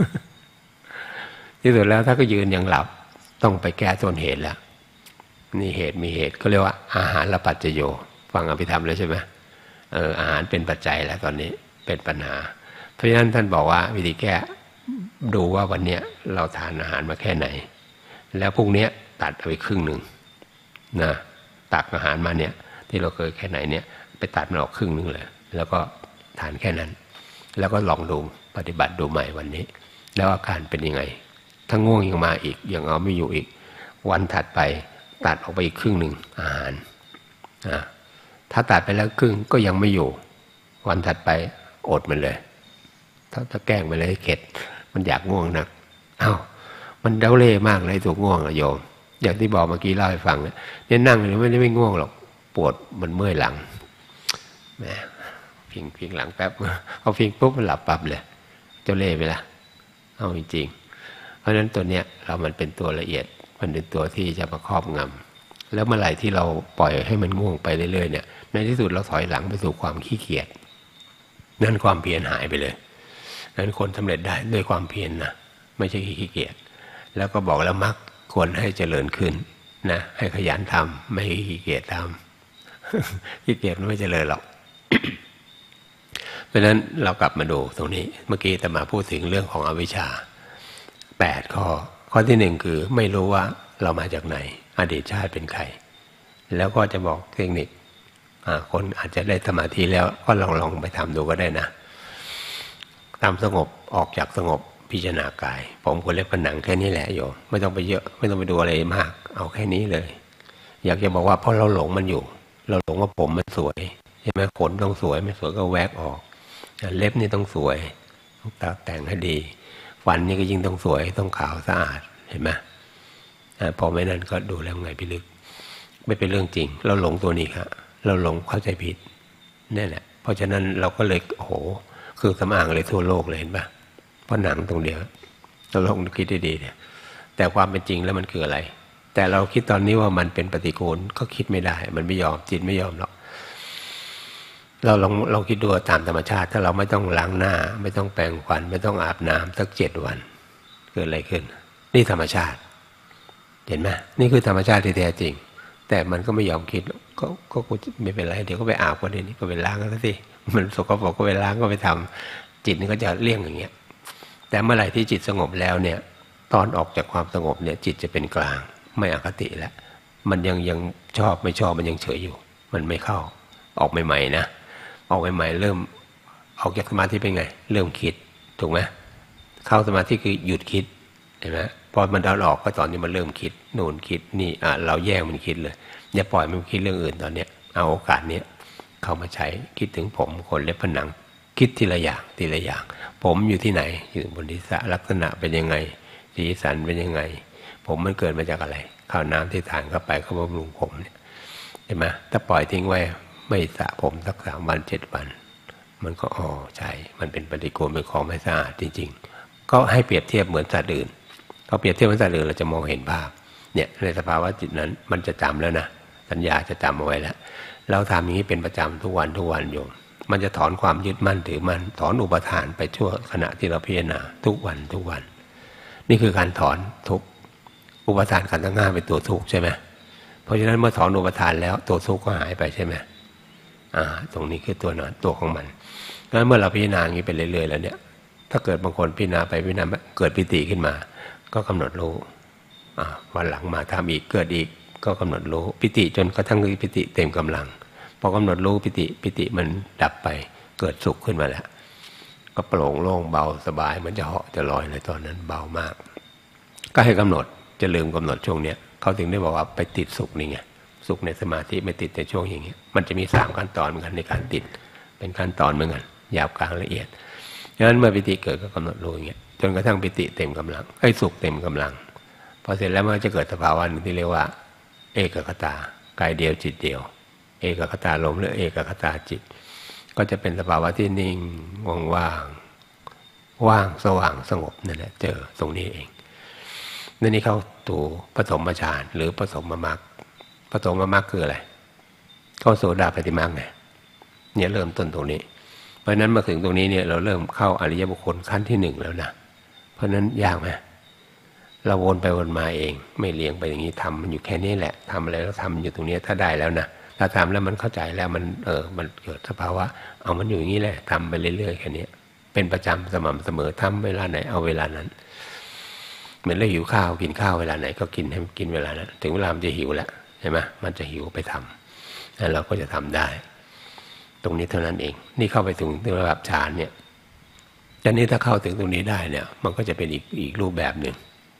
ที่สุดแล้วถ้าก็ยืนยังหลับต้องไปแก้ต้นเหตุแล้วนี่เหตุมีเหตุก็เรียกว่าอาหารละปัจจโยฟังอภิธรรมแล้วใช่ไหมอาหารเป็นปัจจัยแล้วตอนนี้เป็นปัญหาเพราะฉะนั้นท่านบอกว่าวิธีแก้ดูว่าวันนี้เราทานอาหารมาแค่ไหนแล้วพรุ่งนี้ตัดเอาไปครึ่งหนึ่งนะตักอาหารมาเนี่ยที่เราเคยแค่ไหนเนี่ยไปตัดมันออกครึ่งนึงเลยแล้วก็ทานแค่นั้นแล้วก็ลองดูปฏิบัติดูใหม่วันนี้แล้วอาการเป็นยังไงถ้าง่วงยังมาอีกยังเอาไม่อยู่อีกวันถัดไปตัดออกไปอีกครึ่งหนึ่งอาหารถ้าตัดไปแล้วครึ่งก็ยังไม่อยู่วันถัดไปอดมันเลยถ้าแกล้งไปเลยให้เข็ดมันอยากง่วงนักมันเด้าเล่มากเลยตัวง่วงอะโยมอย่างที่บอกเมื่อกี้เล่าให้ฟังเนี่ยนั่งเลยไม่ง่วงหรอกปวดมันเมื่อยหลังแหมพิงหลังแป๊บเอาพิงปุ๊บมันหลับปั๊บเลยเจ้าเล่ไปละเอาจริงๆเพราะฉะนั้นตัวเนี้ยมันเป็นตัวละเอียดมันเป็นตัวที่จะมาครอบงำแล้วเมื่อไหร่ที่เราปล่อยให้มันง่วงไปเรื่อยๆเนี่ยในที่สุดเราถอยหลังไปสู่ความขี้เกียจนั่นความเพียรหายไปเลยนั้นคนสำเร็จได้ด้วยความเพียรนะไม่ใช่ขี้เกียจแล้วก็บอกแล้วมรรคควรให้เจริญขึ้นนะให้ขยันทำไม่ขี้เกียจทำขี้เกียจไม่เจริญหรอก เพราะฉะนั้นเรากลับมาดูตรงนี้เมื่อกี้แต่มาพูดถึงเรื่องของอวิชชา8ข้อที่1คือไม่รู้ว่าเรามาจากไหนอดีตชาติเป็นใครแล้วก็จะบอกเทคนิคคนอาจจะได้สมาธิแล้วก็ลองไปทำดูก็ได้นะทำสงบออกจากสงบพิจารณากายผมคนเล็บผนังแค่นี้แหละโยมไม่ต้องไปเยอะไม่ต้องไปดูอะไรมากเอาแค่นี้เลยอยากจะบอกว่าเพราะเราหลงมันอยู่เราหลงว่าผมมันสวยใช่ไหมขนต้องสวยไม่สวยก็แวกออกเล็บนี่ต้องสวยต้องแต่งให้ดีฟันนี่ก็ยิ่งต้องสวยต้องขาวสะอาดเห็นไหมพอไม่นั้นก็ดูแล้วไงพิลึกไม่เป็นเรื่องจริงเราหลงตัวนี้ครับเราหลงเข้าใจผิดนี่แหละเพราะฉะนั้นเราก็เลยโอ้โหคือสำอางเลยทั่วโลกเลยเห็นปะเพราะหนังตรงเดียวเราลองคิดดีๆเนี่ยแต่ความเป็นจริงแล้วมันคืออะไรแต่เราคิดตอนนี้ว่ามันเป็นปฏิกูลก็คิดไม่ได้มันไม่ยอมจิตไม่ยอมหรอกเราคิดดูตามธรรมชาติถ้าเราไม่ต้องล้างหน้าไม่ต้องแปรงฟันไม่ต้องอาบน้ำสัก7 วันเกิดอะไรขึ้นนี่ธรรมชาติเห็นไหมนี่คือธรรมชาติที่แท้จริงแต่มันก็ไม่ยอมคิดก็ไม่เป็นไรเดี๋ยวก็ไปอาบก็ได้นี่ก็ไปล้างก็สิมันสกปรกก็ไปล้างก็ไปทำจิตนี่ก็จะเลี่ยงอย่างเงี้ยแต่เมื่อไหร่ที่จิตสงบแล้วเนี่ยตอนออกจากความสงบเนี่ยจิตจะเป็นกลางไม่อคติแล้วมันยังชอบไม่ชอบมันยังเฉยอยู่มันไม่เข้าออกใหม่ๆนะออกใหม่ๆเริ่มออกจากสมาธิเป็นไงเริ่มคิดถูกไหมเข้าสมาธิคือหยุดคิดเห็นไหมพอมันเอาออกก็ตอนนี้มันเริ่มคิดโน่นคิดนี่เราแยกมันคิดเลยอย่าปล่อยมันคิดเรื่องอื่นตอนเนี้ยเอาโอกาสนี้เข้ามาใช้คิดถึงผมขนเล็บผนังคิดทีละอย่างทีละอย่างผมอยู่ที่ไหนอยู่บนศีรษะลักษณะเป็นยังไงสีสันเป็นยังไงผมมันเกิดมาจากอะไรข้าวน้ำที่ทานเข้าไปเขาบำรุงผมเนี่ยเห็นไหมถ้าปล่อยทิ้งไว้ไม่สระผมสัก3 วัน 7 วันมันก็ใช่มันเป็นปฏิกูลเป็นของไม่สะอาดจริงๆก็ให้เปรียบเทียบเหมือนสัตว์อื่นเขาเปรียบเทียบเหมือนสัตว์อื่นเราจะมองเห็นภาพเนี่ยในสภาวะจิตนั้นมันจะจำแล้วนะสัญญาจะจำเอาไว้แล้วเราทำอย่างนี้เป็นประจำทุกวันโยมมันจะถอนความยึดมั่นถือมั่นถอนอุปทานไปชั่วขณะที่เราพิจารณาทุกวันนี่คือการถอนทุกอุปทานขันธ์ทั้ง 5เป็นตัวทุกข์ใช่ไหมเพราะฉะนั้นเมื่อถอนอุปทานแล้วตัวทุกข์ก็หายไปใช่ไหมตรงนี้คือตัวของมันงั้นเมื่อเราพิจารณาอย่างนี้ไปเรื่อยๆแล้วเนี่ยถ้าเกิดบางคนพิจารณาไปพิจารณาเกิดปิติขึ้นมาก็กำหนดรู้วันหลังมาทำอีกเกิดอีกก็กำหนดรู้ปิติจนกระทั่งปิติเต็มกำลังพอกำหนดรู้ปิติมันดับไปเกิดสุขขึ้นมาแล้วก็โปร่งโล่งเบาสบายเหมือนจะเหาะจะลอยเลยตอนนั้นเบามากก็ให้กำหนดจะลืมกำหนดช่วงเนี้ยเขาถึงได้บอกว่าไปติดสุขนี่ไงสุขในสมาธิไม่ติดในช่วงอย่างเงี้ยมันจะมี3 ขั้นตอนเหมือนกันในการติดเป็นขั้นตอนเหมือนกันหยาบกลางละเอียดฉะนั้นเมื่อปิติเกิดก็กำหนดรู้อย่างเงี้ยจนกระทั่งปิติเต็มกำลังสุขเต็มกำลังพอเสร็จแล้วมันจะเกิดสภาวะหนึ่งที่เรียกว่าเอกคตากายเดียวจิตเดียวเอกคตาลมหรือเอกคตาจิตก็จะเป็นสภาวะที่นิ่งว่างสว่างสงบนั่นแหละเจอตรงนี้เองนี่เข้าสู่ปฐมฌานหรือปฐมมรรคปฐมมรรคคืออะไรเข้าโสดาปัตติมรรคไงเนี่ยเริ่มต้นตรงนี้เพราะฉะนั้นมาถึงตรงนี้เนี่ยเราเริ่มเข้าอริยบุคคลขั้นที่1แล้วนะเพราะฉะนั้นยากไหมเราวนไปวนมาเองไม่เลี้ยงไปอย่างนี้ทำมันอยู่แค่นี้แหละทำอะไรแล้วทำอยู่ตรงนี้ถ้าได้แล้วนะถ้าทำแล้วมันเข้าใจแล้วมันมันเกิดสภาวะมันอยู่อย่างนี้แหละทำไปเรื่อยๆแค่นี้เป็นประจำสม่ำเสมอทำเวลาไหนเอาเวลานั้นเหมือนเราหิวข้าวกินข้าวเวลาไหนก็กินให้กินเวลานั้นถึงเวลามันจะหิวแล้วใช่ไหมมันจะหิวไปทำแล้วเราก็จะทำได้ตรงนี้เท่านั้นเองนี่เข้าไปถึงระดับฌานเนี่ยทีนี้ถ้าเข้าถึงตรงนี้ได้เนี่ยมันก็จะเป็นอีกรูปแบบหนึ่ง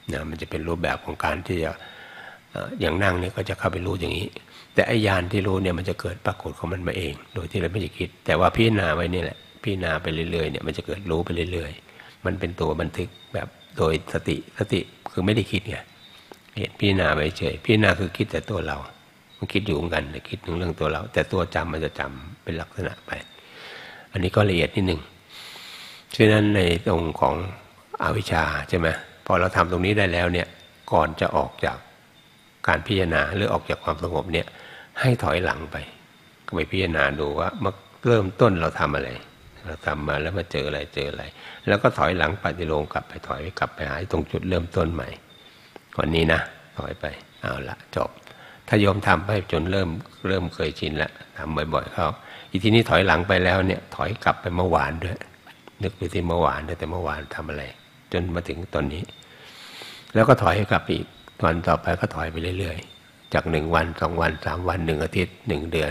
นะมันจะเป็นรูปแบบของการที่จะอย่างนั่งเนี่ยก็จะเข้าไปรู้อย่างนี้แต่ไอ้ญาณที่รู้เนี่ยมันจะเกิดปรากฏของมันมาเองโดยที่เราไม่ได้คิดแต่ว่าพิจารณาไว้นี่แหละพิจารณาไปเรื่อยๆเนี่ยมันจะเกิดรู้ไปเรื่อยๆมันเป็นตัวบันทึกแบบโดยสติคือไม่ได้คิดไงเห็นพิจารณาไปเฉยพิจารณาคือคิดแต่ตัวเรามันคิดอยู่เหมือนกันแต่คิดถึงเรื่องตัวเราแต่ตัวจำมันจะจำเป็นลักษณะไปอันนี้ก็ละเอียดนิดหนึ่งฉะนั้นในตรงของอวิชชาใช่ไหมพอเราทำตรงนี้ได้แล้วเนี่ยก่อนจะออกจากการพิจารณาหรือออกจากความสงบเนี่ยให้ถอยหลังไปก็ไปพิจารณาดูว่าเมื่อเริ่มต้นเราทำอะไรเราทำมาแล้วมาเจออะไรแล้วก็ถอยหลังปฏิโลมกลับไปถอยกลับไปหาตรงจุดเริ่มต้นใหม่วันนี้นะถอยไปเอาละจบถ้าโยมทำไปจนเริ่มเคยชินแล้วทำบ่อยๆเขาอีทีนี้ถอยหลังไปแล้วเนี่ยถอยกลับไปเมื่อวานด้วยนึกไปที่เมื่อวานแต่เมื่อวานทำอะไรจนมาถึงตอนนี้แล้วก็ถอยกลับอีกวันต่อไปก็ถอยไปเรื่อยๆจาก1 วัน2 วัน3 วัน1 อาทิตย์1 เดือน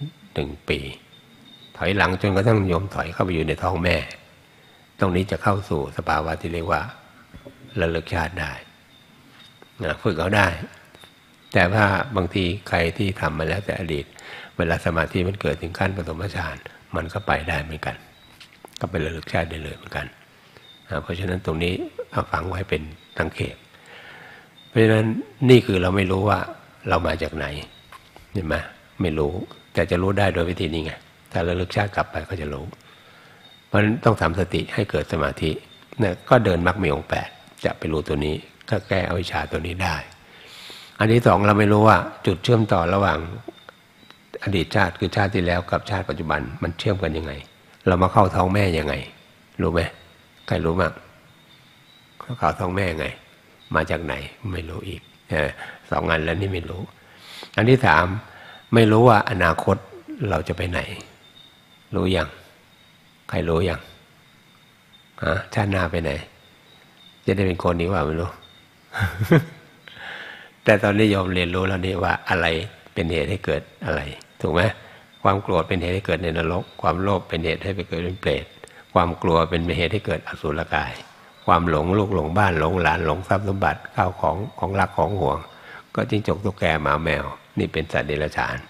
1 ปีถอยหลังจนกระทั่งโยมถอยเข้าไปอยู่ในท้องแม่ตรงนี้จะเข้าสู่สภาวะที่เรียกว่าระลึกชาติได้ฝึกเอาได้แต่ว่าบางทีใครที่ทำมาแล้วแต่อดีตเวลาสมาธิมันเกิดถึงขั้นปฐมฌานมันก็ไปได้เหมือนกันก็ไประลึกชาติได้เลยเหมือนกันเพราะฉะนั้นตรงนี้เอาฝังไว้เป็นสังเขปเพราะฉะนั้นนี่คือเราไม่รู้ว่าเรามาจากไหนเห็นไหมไม่รู้แต่จะรู้ได้โดยวิธีนี้ไงถ้าระลึกชาติกลับไปก็จะรู้เพราะฉะนั้นต้องทำสติให้เกิดสมาธิเนี่ยก็เดินมรรคมีองค์ 8จะไปรู้ตัวนี้ก็แก้อวิชชาตัวนี้ได้อันที่ 2เราไม่รู้ว่าจุดเชื่อมต่อระหว่างอดีตชาติคือชาติที่แล้วกับชาติปัจจุบันมันเชื่อมกันยังไงเรามาเข้าท้องแม่ยังไงรู้ไหมใครรู้มั้งเข้าท้องแม่ไงมาจากไหนไม่รู้อีก2 อันแล้วนี่ไม่รู้อันที่ 3ไม่รู้ว่าอนาคตเราจะไปไหนรู้ยังใครรู้ยังชาติหน้าไปไหนจะได้เป็นคนนี้ว่าไม่รู้ แต่ตอนนี้โยมเรียนรู้แล้วนี่ว่าอะไรเป็นเหตุให้เกิดอะไรถูกไหมความโกรธเป็นเหตุให้เกิดในนรกความโลภเป็นเหตุให้ไปเกิดเป็นเปรตความกลัวเป็นเหตุให้เกิดอสุรกายความหลงลูกหลงบ้านหลงหลานหลงทรัพย์สมบัติข้าวของรักของห่วงก็จิ้งจกตุ๊กแกหมาแมวนี่เป็นสัตว์เดรัจฉาน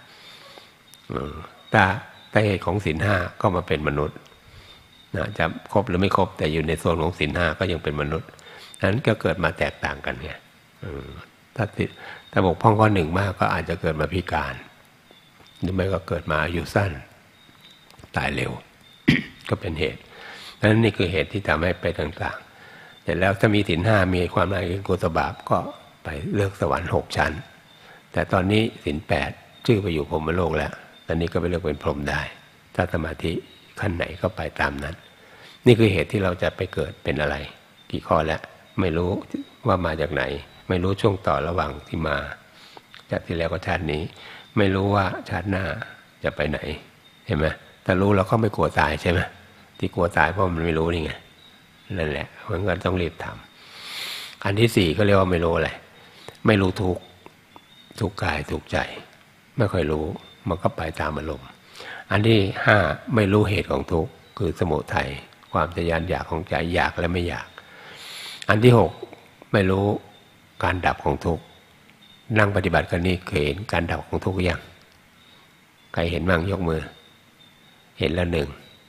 ถ้าเหตุของศีล 5ก็มาเป็นมนุษย์นะจะครบหรือไม่ครบแต่อยู่ในโซนของศีล 5ก็ยังเป็นมนุษย์นั้นก็เกิดมาแตกต่างกันไงถ้าบกพร่องข้อ 1มากก็อาจจะเกิดมาพิการหรือไม่ก็เกิดมาอายุสั้นตายเร็ว ก็เป็นเหตุนั้นนี่คือเหตุที่ทำให้ไปต่างๆแต่แล้วถ้ามีศีล 5มีความละอายกุศลบาปก็ไปเลือกสวรรค์6 ชั้นแต่ตอนนี้ศีล 8ชื่อไปอยู่พรหมโลกแล้วตอนนี้ก็ไปเลือกเป็นพรหมได้ถ้าสมาธิขั้นไหนก็ไปตามนั้นนี่คือเหตุที่เราจะไปเกิดเป็นอะไรกี่ข้อแล้วไม่รู้ว่ามาจากไหนไม่รู้ช่วงต่อระหว่างที่มาจากที่แล้วก็ชาตินี้ไม่รู้ว่าชาติหน้าจะไปไหนเห็นไหมถ้ารู้เราก็ไม่กลัวตายใช่ไหมที่กลัวตายเพราะมันไม่รู้นี่ไงนั่นแหละมันก็ต้องรีบทำอันที่ 4ก็เรียกว่าไม่รู้อะไรไม่รู้ทุกกายทุกใจไม่ค่อยรู้มันก็ไปตามอารมณ์อันที่ 5ไม่รู้เหตุของทุกข์คือสมุทัยความทะยานอยากของใจอยากและไม่อยากอันที่ 6ไม่รู้การดับของทุกข์นั่งปฏิบัติกันนี่เคยเห็นการดับของทุกข์ยังใครเห็นบ้างยกมือเห็นแล้ว1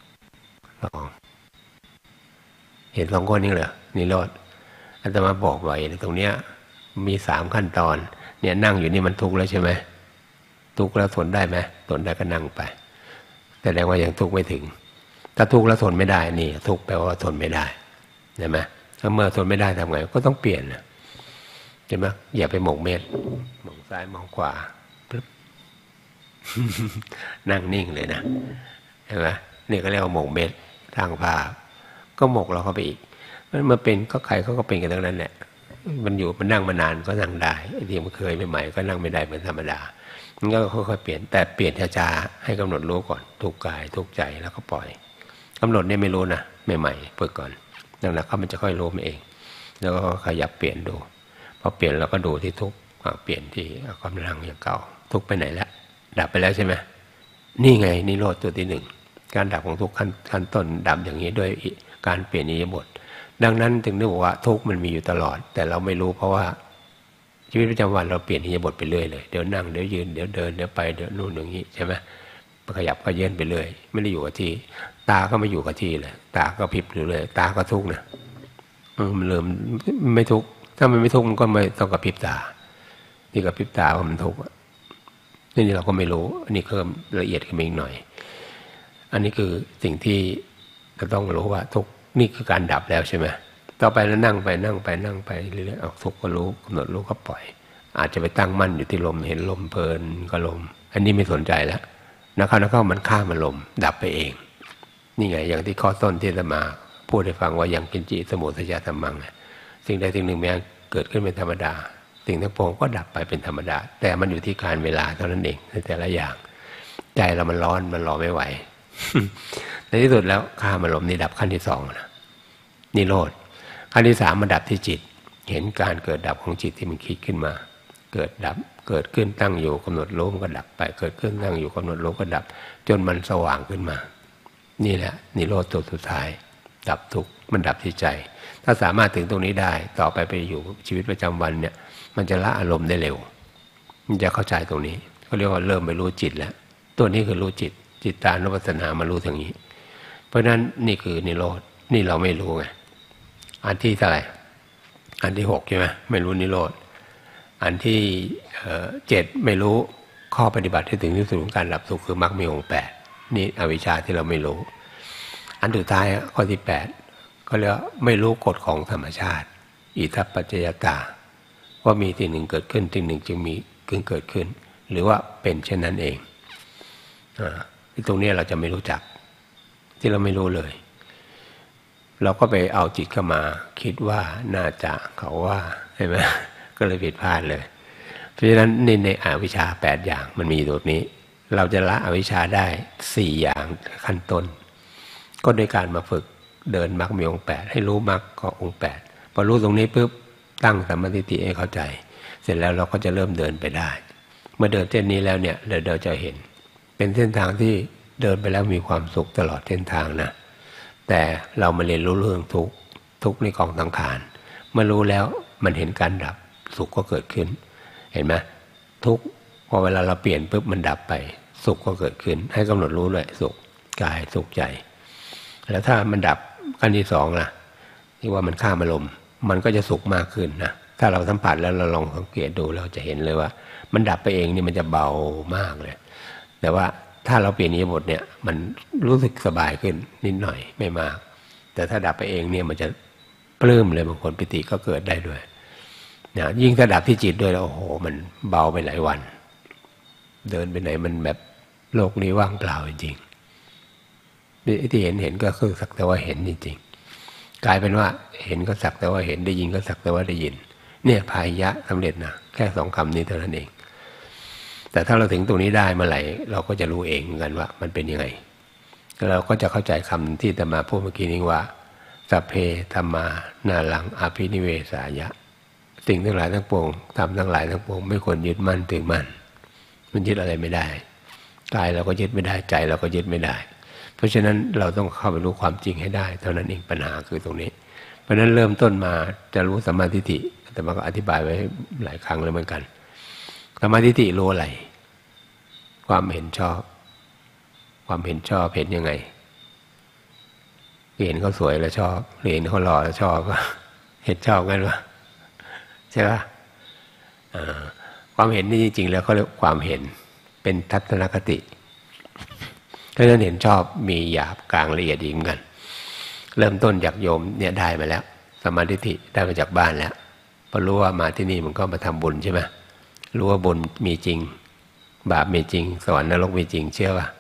2เห็น2 คนนี่เหรอนิโรธอาตมาบอกไว้ตรงเนี้ยมี3 ขั้นตอนเนี่ยนั่งอยู่นี่มันทุกข์แล้วใช่ไหมทุกข์แล้วทนได้ไหมทนได้ก็นั่งไปแสดงว่ายังทุกข์ไม่ถึงถ้าทุกข์แล้วทนไม่ได้นี่ทุกข์แปลว่าทนไม่ได้ใช่ไหมถ้าเมื่อทนไม่ได้ทำไงก็ต้องเปลี่ยนนะใช่ไหมอย่าไปหมกเม็ดมองซ้ายมองขวาปึ๊บ นั่งนิ่งเลยนะใช่ไหมนี่ก็เรียกว่าหมกเม็ดทางภาพก็หมกเราเข้าไปอีกเมื่อเป็นก็ใครเขาก็เป็นกันทั้งนั้นแหละมันอยู่มันนั่งมานานก็นั่งได้ที่มันเคยใหม่ๆก็นั่งไม่ได้เป็นธรรมดามันก็ค่อยๆเปลี่ยนแต่เปลี่ยนช้าๆให้กำหนดรู้ก่อนทุกกายทุกใจแล้วก็ปล่อยกำหนดเนี่ยไม่รู้นะใหม่ๆฝึกก่อนนั่นแหละเขามันจะค่อยรู้มาเองแล้วก็ขยับเปลี่ยนดูพอเปลี่ยนเราก็ดูที่ทุกเปลี่ยนที่ความรังอย่างเก่าทุกไปไหนแล้วดับไปแล้วใช่ไหมนี่ไงนิโรธตัวที่ 1การดับของทุกขั้นต้นดับอย่างนี้ด้วยการเปลี่ยนอิริยาบถดังนั้นถึงได้บอกว่าทุกข์มันมีอยู่ตลอดแต่เราไม่รู้เพราะว่าชีวิตประจำวันเราเปลี่ยนอิริยาบถไปเรื่อยเลยเดี๋ยวนั่งเดี๋ยวยืนเดี๋ยวเดินเดี๋ยวไปเดี๋ยวนู่นอย่างนี้ใช่ไหมขยับก็เย็นไปเรื่อยไม่ได้อยู่กับที่ตาก็ไม่อยู่กับที่เลยตาก็พริบอยู่เลยตาก็ทุกข์นะมันเริ่มไม่ทุกข์ถ้ามันไม่ทุกข์มันก็ไม่ต้องกระพริบตาที่กระพริบตาว่ามันทุกข์นี่เราก็ไม่รู้อันนี้เพิ่มละเอียดขึ้นมาอีกหน่อยอันนี้คือสิ่งที่เราต้องรู้ว่าทุกข์นี่คือการดับแล้วใช่ไหมต่อไปแล้วนั่งไปเรื่อยๆเอาทุกข์ก็รู้กำหนดรู้ก็ปล่อยอาจจะไปตั้งมั่นอยู่ที่ลมเห็นลมเพลินก็ลมอันนี้ไม่สนใจแล้วนักเข้ามันข้ามมันลมดับไปเองนี่ไงอย่างที่ข้อต้นที่จะมาพูดให้ฟังว่ายังกินจิสมุทัยธรรมังสิ่งใดสิ่งหนึ่งแม้เกิดขึ้นเป็นธรรมดาสิ่งทั้งปวงก็ดับไปเป็นธรรมดาแต่มันอยู่ที่การเวลาเท่านั้นเองในแต่ละอย่างใจเรามันร้อนมันรอไม่ไหว ในที่สุดแล้วข้ามมันลมนี่ดับขั้นที่สองนะนิโรธขั้นที่สามมันดับที่จิตเห็นการเกิดดับของจิตที่มันคิดขึ้นมาเกิดดับเกิดขึ้นตั้งอยู่กำหนดรู้มันก็ดับไปเกิดขึ้นตั้งอยู่กำหนดรู้ก็ดับจนมันสว่างขึ้นมานี่แหละนิโรธตัวสุดท้ายดับทุกข์มันดับที่ใจถ้าสามารถถึงตรงนี้ได้ต่อไปอยู่ชีวิตประจำวันเนี่ยมันจะละอารมณ์ได้เร็วมันจะเข้าใจตรงนี้เขาเรียกว่าเริ่มไปรู้จิตแล้วตัวนี้คือรู้จิตจิตตานุปัสสนามารู้ทางนี้เพราะฉะนั้นนี่คือนิโรธนี่เราไม่รู้ไงอันที่เท่าไหร่อันที่6ใช่ไหมไม่รู้นิโรธอันที่7ไม่รู้ข้อปฏิบัติที่ถึงที่สุดของการดับทุกข์คือมรรคมีองค์8นี่อวิชชาที่เราไม่รู้อันสุดท้ายข้อที่8ก็เรียกว่าไม่รู้กฎของธรรมชาติอิทัปปัจจยตาว่ามีสิ่งหนึ่งเกิดขึ้นสิ่งหนึ่งจึงมีเกิดขึ้นหรือว่าเป็นเช่นนั้นเองตรงนี้เราจะไม่รู้จักที่เราไม่รู้เลยเราก็ไปเอาจิตเข้ามาคิดว่าน่าจะเขาว่าใช่ไหมก็เลยผิดพลาดเลยเพราะฉะนั้นในอวิชชา8อย่างมันมีตัวนี้เราจะละอวิชชาได้4อย่างขั้นต้นก็โดยการมาฝึกเดินมรรคมีองค์8ให้รู้มรรคก็องค์8พอรู้ตรงนี้ปุ๊บตั้งสัมมาทิฏฐิให้เข้าใจเสร็จแล้วเราก็จะเริ่มเดินไปได้เมื่อเดินเส้นนี้แล้วเนี่ยเราจะเห็นเป็นเส้นทางที่เดินไปแล้วมีความสุขตลอดเส้นทางนะแต่เรามาเรียนรู้เรื่องทุกข์ในกองสังขารเมื่อรู้แล้วมันเห็นการดับสุขก็เกิดขึ้นเห็นไหมทุกข์พอเวลาเราเปลี่ยนปุ๊บมันดับไปสุขก็เกิดขึ้นให้กำหนดรู้เลยสุขกายสุขใจแล้วถ้ามันดับขั้นที่สองล่ะที่ว่ามันข้ามอารมณ์มันก็จะสุขมากขึ้นนะถ้าเราสัมผัสแล้วเราลองสังเกตดูเราจะเห็นเลยว่ามันดับไปเองนี่มันจะเบามากเลยแต่ว่าถ้าเราเปลี่ยนอิริยาบถเนี่ยมันรู้สึกสบายขึ้นนิดหน่อยไม่มากแต่ถ้าดับไปเองเนี่ยมันจะปลื้มเลยบางคนปิติก็เกิดได้ด้วยนะยิ่งถ้าดับที่จิตด้วยแล้วโอ้โหมันเบาไปหลายวันเดินไปไหนมันแบบโลกนี้ว่างเปล่าจริงๆที่เห็นก็คือสักแต่ว่าเห็นจริงๆกลายเป็นว่าเห็นก็สักแต่ว่าเห็นได้ยินก็สักแต่ว่าได้ยินเนี่ยพายะสำเร็จนะแค่2 คำนี้เท่านั้นเองแต่ถ้าเราถึงตรงนี้ได้เมื่อไหร่เราก็จะรู้เองเหมือนกันว่ามันเป็นยังไงเราก็จะเข้าใจคำที่จะมาพูดเมื่อกี้นี้ว่าสัพเพธัมมานาลังอภินิเวสายะสิ่งทั้งหลายทั้งปวงธรรมทั้งหลายทั้งปวงไม่ควรยึดมั่นถือมั่นมันยึดอะไรไม่ได้กายเราก็ยึดไม่ได้ใจเราก็ยึดไม่ได้เพราะฉะนั้นเราต้องเข้าไปรู้ความจริงให้ได้เท่านั้นเองปัญหาคือตรงนี้เพราะฉะนั้นเริ่มต้นมาจะรู้สัมมาทิฏฐิแต่มันก็อธิบายไว้หลายครั้งแล้วเหมือนกันสัมมาทิฏฐิรู้อะไรความเห็นชอบความเห็นชอบเห็นยังไงเห็นเขาสวยแล้วชอบเห็นเขาหล่อแล้วชอบก็เห็นชอบกันวะใช่ปะความเห็นนี่จริงๆแล้วเขาเรียกความเห็นเป็นทัศนคติเพราะฉะนั้นเห็นชอบมีหยาบกลางละเอียดอีกเหมือนกันเริ่มต้นจากโยมเนี่ยได้มาแล้วสัมมาทิฏฐิได้มาจากบ้านแล้วพอรู้ว่ามาที่นี่มันก็มาทำบุญใช่ไหมรู้ว่าบุญมีจริงบาปมีจริงสวรรค์นรกมีจริงเชื่อป่ะ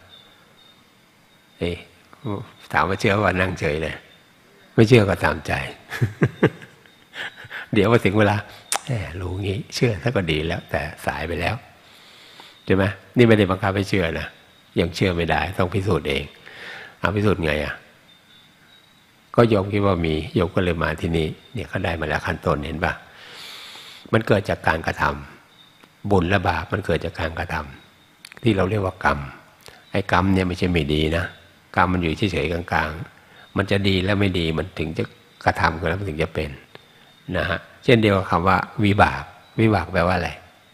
ถามว่าเชื่อว่านั่งเฉยเลยไม่เชื่อก็ตามใจ เดี๋ยวพอถึงเวลารู้งี้เชื่อถ้าก็ดีแล้วแต่สายไปแล้วใช่ไหมนี่ไม่ได้บังคับให้เชื่อนะยังเชื่อไม่ได้ต้องพิสูจน์เองเอาพิสูจน์ไงก็โยมคิดว่ามีโยมก็เลยมาที่นี่เนี่ยเขาได้มาแล้วขั้นต้นเห็นป่ะมันเกิดจากการกระทำบุญและบาปมันเกิดจากการกระทำที่เราเรียกว่ากรรมไอ้กรรมเนี่ยไม่ใช่ไม่ดีนะกรรมมันอยู่เฉยๆกลางๆมันจะดีและไม่ดีมันถึงจะกระทำกันแล้วมันถึงจะเป็นนะฮะเช่นเดียวกับคำว่าวิบากวิบากแปลว่าอะไร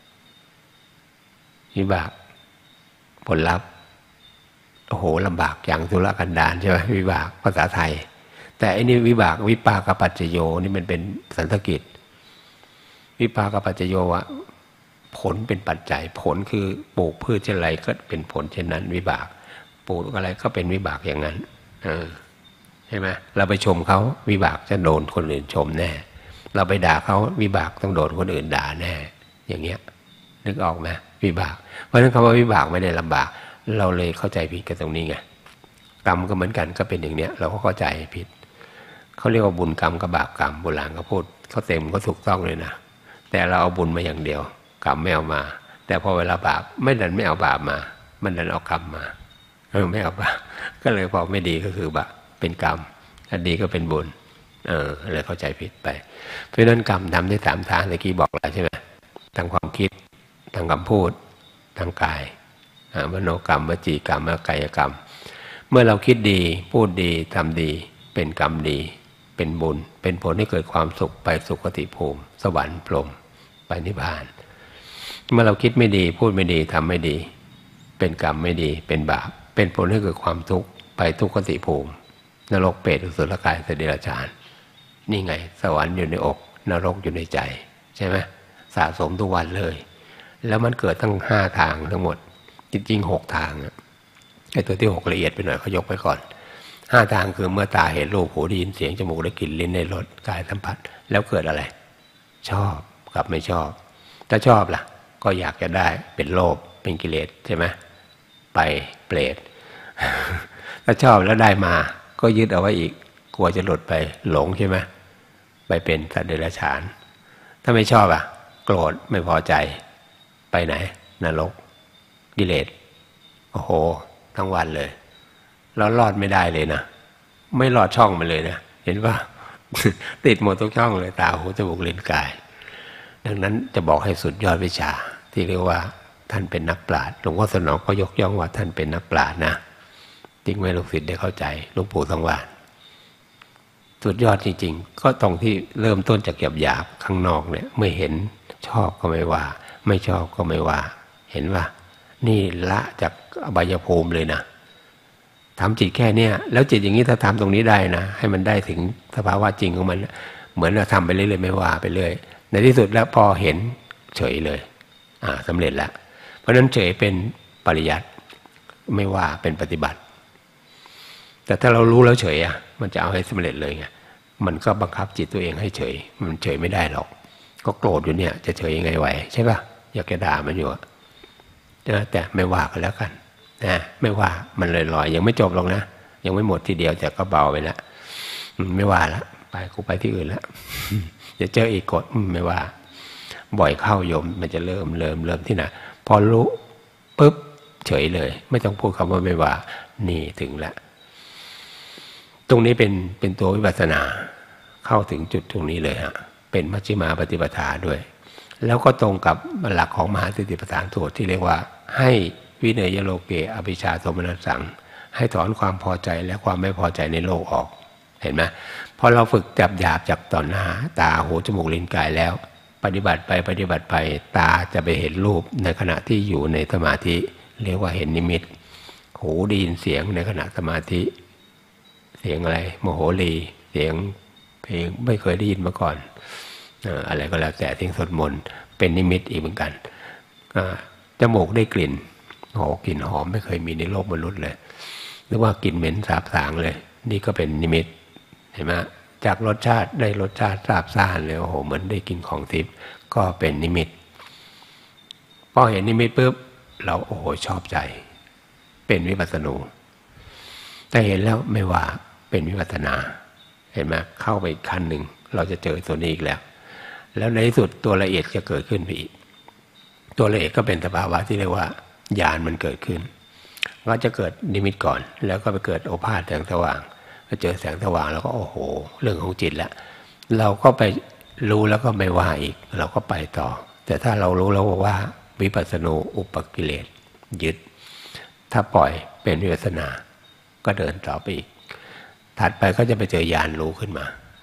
วิบากผลลัพธ์โอ้โหลำบากอย่างทุรกันดารใช่ไหมวิบากภาษาไทยแต่อันนี้วิบากวิปากปัจจโยนี่มันเป็นสันสกฤตวิปากปัจจโยอะผลเป็นปัจจัยผลคือปลูกพืชเช่นไรก็เป็นผลเช่นนั้นวิบากปลูกอะไรก็เป็นวิบากอย่างนั้นใช่ไหมเราไปชมเขาวิบากจะโดนคนอื่นชมแน่เราไปด่าเขาวิบากต้องโดนคนอื่นด่าแน่อย่างเงี้ยนึกออกไหมวิบากเพราะฉะนั้นคำว่าวิบากไม่ได้ลำบากเราเลยเข้าใจผิดกันตรงนี้ไงกรรมก็เหมือนกันก็เป็นอย่างเนี้ยเราก็เข้าใจผิดเขาเรียกว่าบุญกรรมกับบาปกรรมโบราณเขาพูดเขาเต็มก็ถูกต้องเลยนะแต่เราเอาบุญมาอย่างเดียวกรรมไม่เอามาแต่พอเวลาบาปไม่เอาบาปมามันดันเอากรรมมาไม่เอาบาปก็เลยพอไม่ดีก็คือบาปเป็นกรรมถ้าดีก็เป็นบุญเลยเข้าใจผิดไปเพราะนั้นกรรมทำได้3 ทางเมื่อกี้บอกแล้วใช่ไหมทางความคิดทางคำพูดทางกายมโนกรรมวจีกรรมและกายกรรมเมื่อเราคิดดีพูดดีทำดีเป็นกรรมดีเป็นบุญเป็นผลให้เกิดความสุขไปสุคติภูมิสวรรค์พรหมไปนิพพานเมื่อเราคิดไม่ดีพูดไม่ดีทำไม่ดีเป็นกรรมไม่ดีเป็นบาปเป็นผลให้เกิดความทุกข์ไปทุกขติภูมินรกเปรตอสุรกายสัตว์เดรัจฉานนี่ไงสวรรค์อยู่ในอกนรกอยู่ในใจใช่ไหมสะสมทุกวันเลยแล้วมันเกิดทั้ง5 ทางทั้งหมดจริงๆ6 ทางไอ้ตัวที่6ละเอียดไปหน่อยเขายกไปก่อน5 ทางคือเมื่อตาเห็นรูปหูได้ยินเสียงจมูกได้กลิ่นลิ้นได้รสกายสัมผัสแล้วเกิดอะไรชอบกับไม่ชอบถ้าชอบล่ะก็อยากจะได้เป็นโลภเป็นกิเลสใช่ไหมไปเปรต ถ้าชอบแล้วได้มาก็ยึดเอาไว้อีกกลัวจะหลุดไปหลงใช่ไหมไปเป็นสัตว์เดรัจฉานถ้าไม่ชอบโกรธไม่พอใจไปไหนนรกกิเลสโอ้โหทั้งวันเลยแล้วรอดไม่ได้เลยนะไม่รอดช่องมันเลยนะเห็นป่ะ ติดหมดทุกช่องเลยตาหูจมูกลิ้นกายดังนั้นจะบอกให้สุดยอดวิชาที่เรียกว่าท่านเป็นนักปราชญ์หลวงพ่อสนองก็ยกย่องว่าท่านเป็นนักปราชญ์นะจริงไหมลูกศิษย์ได้เข้าใจหลวงปู่ทองหวานสุดยอดจริงๆก็ตรงที่เริ่มต้นจากหยาบๆข้างนอกเนี่ยไม่เห็นชอบก็ไม่ว่าไม่ชอบก็ไม่ว่าเห็นว่านี่ละจากอบายภูมิเลยนะทำจิตแค่เนี้ยแล้วจิตอย่างนี้ถ้าทำตรงนี้ได้นะให้มันได้ถึงสภาวะจริงของมันเหมือนเราทำไปเรื่อยๆไม่ว่าไปเรื่อยในที่สุดแล้วพอเห็นเฉยเลยสำเร็จแล้วเพราะนั้นเฉยเป็นปริยัติไม่ว่าเป็นปฏิบัติแต่ถ้าเรารู้แล้วเฉยมันจะเอาให้สำเร็จเลยไงมันก็บังคับจิตตัวเองให้เฉยมันเฉยไม่ได้หรอกก็โกรธอยู่เนี่ยจะเฉยยังไงไหวใช่ป่ะอยากจะด่ามันอยู่แต่ไม่ว่ากันแล้วกันนะไม่ว่ามันลอยๆยังไม่จบหรอกนะยังไม่หมดทีเดียวแต่ก็เบาไปแล้วไม่ว่าละไปกูไปที่อื่นแล้วจะเจออีกกฎไม่ว่าบ่อยเข้าโยมมันจะเริ่มที่ไหนพอรู้ปุ๊บเฉยเลยไม่ต้องพูดคำว่าไม่ว่านี่ถึงแล้วตรงนี้เป็นตัววิปัสสนาเข้าถึงจุดตรงนี้เลยฮะเป็นมัชฌิมาปฏิปทาด้วย แล้วก็ตรงกับหลักของมหาสติปัฏฐานสูตรที่เรียกว่าให้วิเนยโลเกอภิชาโทมนัสสังให้ถอนความพอใจและความไม่พอใจในโลกออกเห็นไหมพอเราฝึกจับหยาบจากต่อหน้าตาหูจมูกลิ้นกายแล้วปฏิบัติไปตาจะไปเห็นรูปในขณะที่อยู่ในสมาธิเรียกว่าเห็นนิมิตหูได้ยินเสียงในขณะสมาธิเสียงอะไรโมโหรีเสียงเพลงไม่เคยได้ยินมาก่อนอะไรก็แล้วแต่เสียงสวดมนต์เป็นนิมิตอีกเหมือนกันจมูกได้กลิ่นกลิ่นหอมไม่เคยมีในโลกมนุษย์เลยหรือว่ากลิ่นเหม็นสาบสางเลยนี่ก็เป็นนิมิตเห็นไหมจากรสชาติได้รสชาติสาบซ่านเลยโอ้โหเหมือนได้กินของทิพย์ก็เป็นนิมิตพอเห็นนิมิตปุ๊บเราโอ้โหชอบใจเป็นวิปัสสนูแต่เห็นแล้วไม่ว่าเป็นวิปัสสนาเห็นไหมเข้าไปอีกขั้นหนึ่งเราจะเจอตัวนี้อีกแล้วในที่สุดตัวละเอียดจะเกิดขึ้นไปอีกตัวละเอียดก็เป็นสภาวะที่เรียกว่าญาณมันเกิดขึ้นก็จะเกิดนิมิตก่อนแล้วก็ไปเกิดโอภาสแสงสว่างพอเจอแสงสว่างแล้วก็โอ้โหเรื่องของจิตแล้วเราก็ไปรู้แล้วก็ไม่ว่าอีกเราก็ไปต่อแต่ถ้าเรารู้แล้วว่าวิปัสสนูอุปกิเลสยึดถ้าปล่อยเป็นวิปัสสนาก็เดินต่อไปอีกถัดไปก็จะไปเจอญาณรู้ขึ้นมา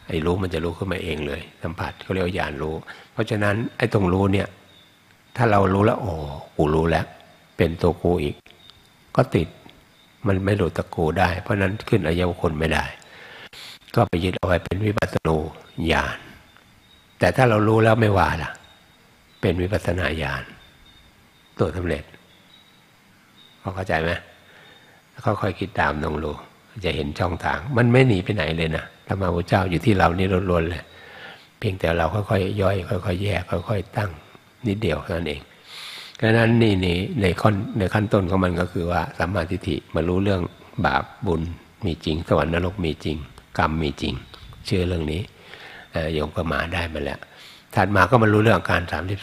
ไอ้รู้มันจะรู้ขึ้นมาเองเลยสัมผัสเขาเรียกว่าญาณรู้เพราะฉะนั้นไอ้ตรงรู้เนี่ยถ้าเรารู้แล้วโอ้กูรู้แล้วเป็นตัวกูอีกก็ติดมันไม่หลุดตะกูได้เพราะนั้นขึ้นอริยบุคคลไม่ได้ก็ไปยึดเอาไว้เป็นวิปัสสนูญาณแต่ถ้าเรารู้แล้วไม่ว่าล่ะเป็นวิปัสสนาญาณตัวสำเร็จเข้าใจไหมค่อยๆคิดตามลองรู้จะเห็นช่องทางมันไม่หนีไปไหนเลยนะธรรมะพุทธเจ้าอยู่ที่เรานี่ล้วนๆเลยเพียงแต่เราค่อยๆย่อยค่อยๆแยกค่อยๆตั้งนิดเดียวนั่นเองดังนั้นนี่ในขั้นต้นของมันก็คือว่าสัมมาทิฏฐิมารู้เรื่องบาปบุญมีจริงสวรรค์นรกมีจริงกรรมมีจริงเชื่อเรื่องนี้โยมก็มาได้มาแล้วถัดมาก็มารู้เรื่องอาการ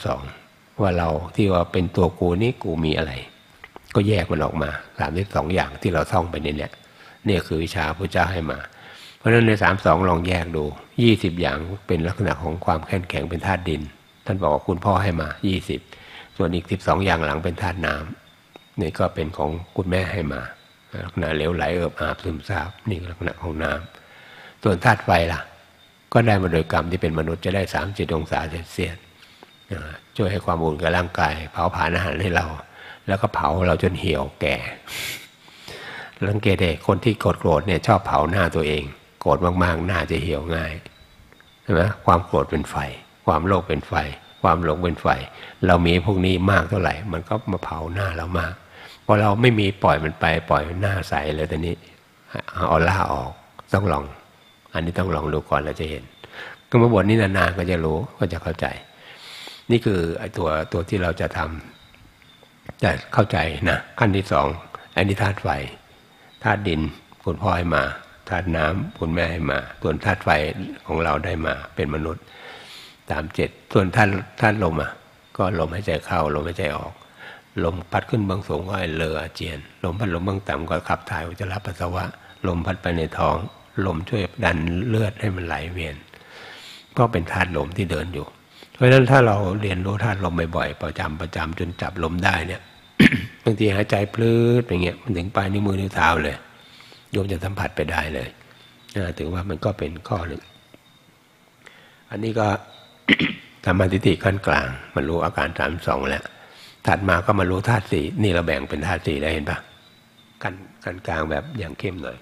32ว่าเราที่ว่าเป็นตัวกูนี่กูมีอะไรก็แยกมันออกมา32อย่างที่เราท่องไปเนี่ยคือวิชาพระเจ้าให้มาเพราะฉะนั้นใน32ลองแยกดู20อย่างเป็นลักษณะของความแข็งแกร่งเป็นธาตุดินท่านบอกว่าคุณพ่อให้มา20ส่วนอีก12อย่างหลังเป็นธาตุน้ำนี่ก็เป็นของคุณแม่ให้มาลักษณะเหลวไหลเอิบอาบซึมซาบนี่ลักษณะของน้ำส่วนธาตุไฟล่ะก็ได้มาโดยกรรมที่เป็นมนุษย์จะได้37องศาเซลเซียสช่วยให้ความอุ่นกับร่างกายเผาผลาญอาหารให้เราแล้วก็เผาเราจนเหี่ยวแก่สังเกตเด็กคนที่โกรธเนี่ยชอบเผาหน้าตัวเองโกรธมากๆหน้าจะเหี่ยวง่ายใช่ไหมความโกรธเป็นไฟความโลภเป็นไฟความหลงเป็นไฟเรามีพวกนี้มากเท่าไหร่มันก็มาเผาหน้าเรามากพอเราไม่มีปล่อยมันไปปล่อยหน้าใสเลยตอนนี้เอาล่าออกต้องลองอันนี้ต้องลองดูก่อนแล้วจะเห็นกรรมบทนี้นานๆก็จะรู้ก็จะเข้าใจนี่คือไอ้ตัวที่เราจะทำจะเข้าใจนะขั้นที่สองอันนี้ธาตุไฟธาตุดินคุณพ่อให้มาธาตุน้ำคุณแม่ให้มาส่วนธาตุไฟของเราได้มาเป็นมนุษย์37ส่วนธาตุลมก็ลมหายใจเข้าลมหายใจออกลมพัดขึ้นเบื้องสูงก็ให้เลออาเจียนลมพัดลมเบื้องต่ำก็ขับถ่ายอุจจาระปัสสาวะลมพัดไปในท้องลมช่วยดันเลือดให้มันไหลเวียนก็เป็นธาตุลมที่เดินอยู่เพราะฉะนั้นถ้าเราเรียนรู้ธาตุลมบ่อยๆประจำจนจับลมได้เนี่ย บางทีหายใจพลื้ดอย่างเงี้ยมันถึงปลายนิ้วมือนิ้วเท้าเลยโยมจะสัมผัสไปได้เลยถึงว่ามันก็เป็นข้อหนึ่งอันนี้ก็ ธรรมทิฏฐิขั้นกลางมันรู้อาการ32แล้วถัดมาก็มารู้ธาตุ4นี่เราแบ่งเป็นธาตุ4ได้เห็นปะขั้นกลางแบบอย่างเข้มหน่อย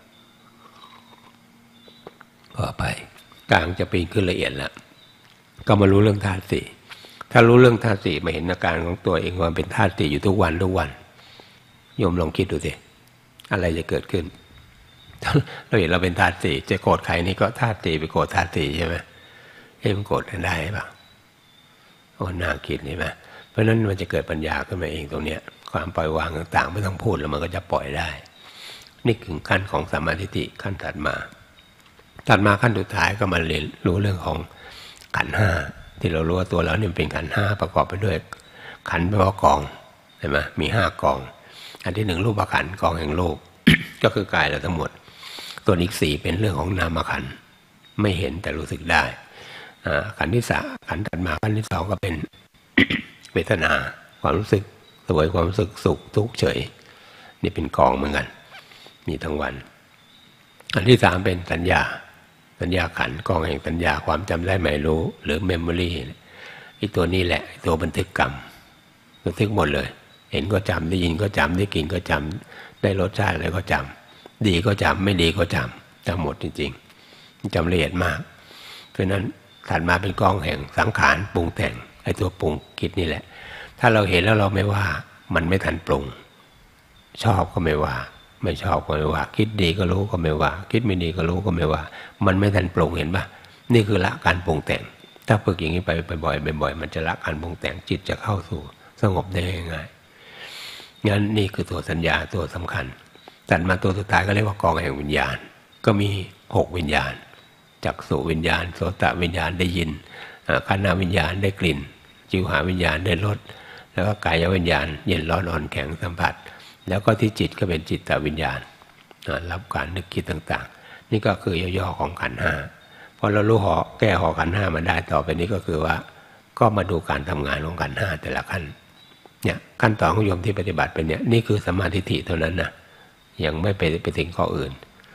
ก็ไปกลางจะปีนขึ้นละเอียดแล้วก็มารู้เรื่องธาตุ4ถ้ารู้เรื่องธาตุ4มาเห็นอาการของตัวเองว่าเป็นธาตุ4อยู่ทุกวันโยมลองคิดดูสิอะไรจะเกิดขึ้นเราเห็นเราเป็นธาตุ4จะโกรธใครนี่ก็ธาตุ4ไปโกรธธาตุ4ใช่ไหมมันโกรธกันได้ป่ะโอ้น่าคิดนี่ไหมเพราะนั้นมันจะเกิดปัญญาขึ้นมาเองตรงเนี้ยความปล่อยวางต่างๆไม่ต้องพูดแล้วมันก็จะปล่อยได้นี่คือขั้นของสัมมาทิฏฐิขั้นถัดมาขั้นสุดท้ายก็มาเรียนรู้เรื่องของขันธ์5ที่เรารู้ว่าตัวเราเนี่ยเป็นขันธ์5ประกอบไปด้วยขันธ์แปลว่ากองใช่ไหมมี5กองอันที่1รูปขันธ์กองแห่งรูป ก็คือกายเราทั้งหมดส่วนอีก4เป็นเรื่องของนามขันธ์ไม่เห็นแต่รู้สึกได้ขันธ์ที่3ขันธ์ถัดมาขันธ์ที่2ก็เป็น เวทนาความรู้สึกสวยความรู้สึกสุขทุกข์เฉยนี่เป็นกองเหมือนกันมีทั้งวันอันที่3เป็นสัญญาขันธ์กองแห่งสัญญาความจำได้หมายรู้หรือเมมโมรีไอ้ตัวนี้แหละตัวบันทึกกรรมบันทึกหมดเลยเห็นก็จำได้ยินก็จำได้กลิ่นก็จำได้รสชาติอะไรก็จำดีก็จำไม่ดีก็จำหมดจริงๆจำละเอียดมากเพราะนั้นถัดมาเป็นกองแห่งสังขารปรุงแต่งไอ้ตัวปรุงคิดนี่แหละถ้าเราเห็นแล้วเราไม่ว่ามันไม่ทันปรุงชอบก็ไม่ว่าไม่ชอบก็ไม่ว่าคิดดีก็รู้ก็ไม่ว่าคิดไม่ดีก็รู้ก็ไม่ว่ามันไม่ทันปรุงเห็นปะนี่คือละการปรุงแต่งถ้าฝึกอย่างนี้ไปบ่อยๆมันจะละการปรุงแต่งจิตจะเข้าสู่สงบได้ง่ายๆงั้นนี่คือตัวสัญญาตัวสำคัญถัดมาตัวสุดท้ายก็เรียกว่ากองแห่งวิญญาณก็มี6วิญญาณจักษุวิญญาณโสตวิญญาณได้ยินคานาวิญญาณได้กลิ่นจิวหาวิญญาณได้รสแล้วก็กายวิญญาณเย็นร้อนอ่อนแข็งสัมผัสแล้วก็ที่จิตก็เป็นจิตตวิญญาณรับการนึกคิดต่างๆนี่ก็คือย่อๆของขันธ์5พอเรารู้แก้ขันธ์5มาได้ต่อไปนี้ก็คือว่าก็มาดูการทำงานของขันธ์5แต่ละขั้นเนี่ยขั้นตอนของโยมที่ปฏิบัติเป็นเนี่ยนี่คือสัมมาทิฏฐิเท่านั้นนะยังไม่ไปถึงข้ออื่น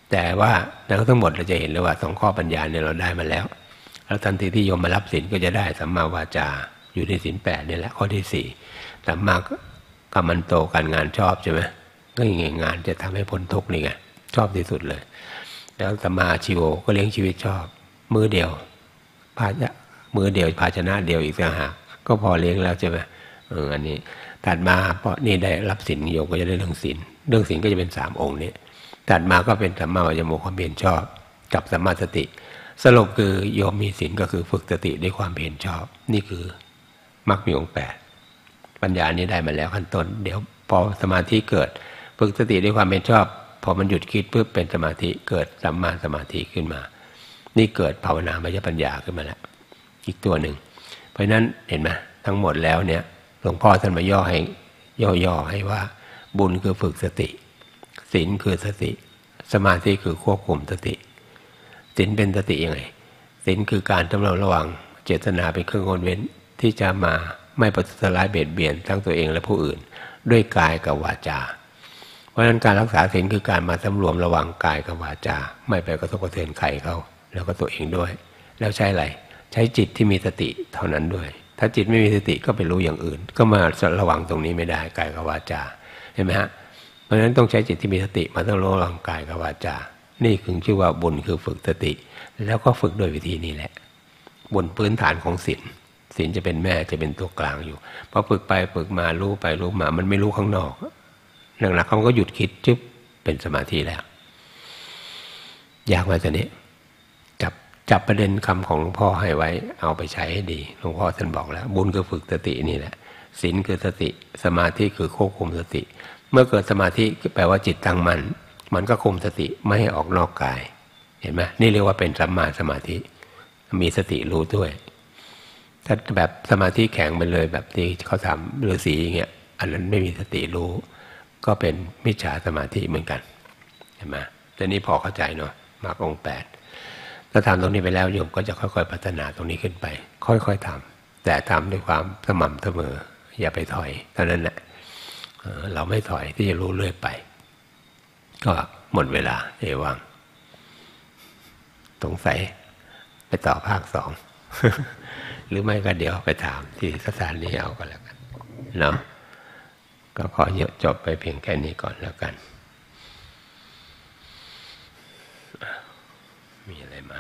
แต่ว่าแล้วทั้งหมดเราจะเห็นเลยว่า2ข้อปัญญาเนี่ยเราได้มาแล้วแล้วทันทีที่โยมมารับศีลก็จะได้สัมมาวาจาอยู่ในศีล8นี่แหละข้อที่4สัมมากัมมันโตการงานชอบใช่ไหมก็ยังไงงานจะทำให้พ้นทุกข์นี่ไงชอบที่สุดเลยแล้วสัมมาอาชีโวก็เลี้ยงชีวิตชอบมือเดียวภาชนะเดียวอีกต่างหากก็พอเลี้ยงแล้วใช่ไหมอันนี้ถัดมาเพราะนี่ได้รับศีลโยมก็จะได้เรื่องศีลก็จะเป็น3องค์นี้ถัดมาก็เป็นสัมมาวายโมความเพียรชอบกับสัมมาสติสรุปคือโยมมีศีลก็คือฝึกสติด้วยความเพียรชอบนี่คือมรรคมีองค์8ปัญญานี้ได้มาแล้วขั้นต้นเดี๋ยวพอสมาธิเกิดฝึกสติด้วยความเพียรชอบพอมันหยุดคิดปุ๊บเป็นสมาธิเกิดสัมมาสมาธิขึ้นมานี่เกิดภาวนามยปัญญาขึ้นมาแล้วอีกตัวหนึ่งเพราะฉะนั้นเห็นไหมทั้งหมดแล้วเนี่ยหลวงพ่อท่านมาย่อให้ว่าบุญคือฝึกสติศีลคือสติสมาธิคือควบคุมสติศีลเป็นสติยังไงศีลคือการสำรวมระวังเจตนาเป็นเครื่องงดเว้นที่จะมาไม่ประทุษร้ายเบียดเบียนทั้งตัวเองและผู้อื่นด้วยกายกับวาจาเพราะฉะนั้นการรักษาศีลคือการมาสำรวมระวังกายกับวาจาไม่ไปกระทบกระเทือนใครเขาแล้วก็ตัวเองด้วยแล้วใช้อะไรใช้จิตที่มีสติเท่านั้นด้วยถ้าจิตไม่มีสติก็ไปรู้อย่างอื่นก็มาระวังตรงนี้ไม่ได้กายกับวาจาเห็นไหมฮะเพราะฉะนั้นต้องใช้จิตที่มีสติมาต้องระวังกายกับวาจานี่คือชื่อว่าบุญคือฝึกสติแล้วก็ฝึกโดยวิธีนี้แหละบนพื้นฐานของศีลจะเป็นแม่จะเป็นตัวกลางอยู่พอฝึกไปฝึกมารู้ไปรู้มามันไม่รู้ข้างนอกหลักๆเขาก็หยุดคิดจึ๊บเป็นสมาธิแล้วยากมาจากนี้จับประเด็นคำของหลวงพ่อให้ไว้เอาไปใช้ให้ดีหลวงพ่อท่านบอกแล้วบุญคือฝึกสตินี่แหละศีลคือสติสมาธิคือควบคุมสติเมื่อเกิดสมาธิแปลว่าจิตตั้งมั่นมันก็คุมสติไม่ให้ออกนอกกายเห็นไหมนี่เรียกว่าเป็นสัมมาสมาธิมีสติรู้ด้วยถ้าแบบสมาธิแข็งไปเลยแบบที่เขาทำฤาษีอย่างเงี้ยอันนั้นไม่มีสติรู้ก็เป็นมิจฉาสมาธิเหมือนกันเห็นไหมแต่นี่พอเข้าใจเนาะมรรคองค์ 8ถ้าทำตรงนี้ไปแล้วโยมก็จะค่อยๆพัฒนาตรงนี้ขึ้นไปค่อยๆทำแต่ทำด้วยความสม่ำเสมออย่าไปถอยเท่านั้นแหละเราไม่ถอยที่จะรู้เรื่อยไปก็หมดเวลาเอวังสงสัยไปต่อภาค 2 หรือไม่ก็เดี๋ยวไปถามที่สถานีเอาก็แล้วกันเนาะก็ขอจบไปเพียงแค่นี้ก่อนแล้วกันมีอะไรไหม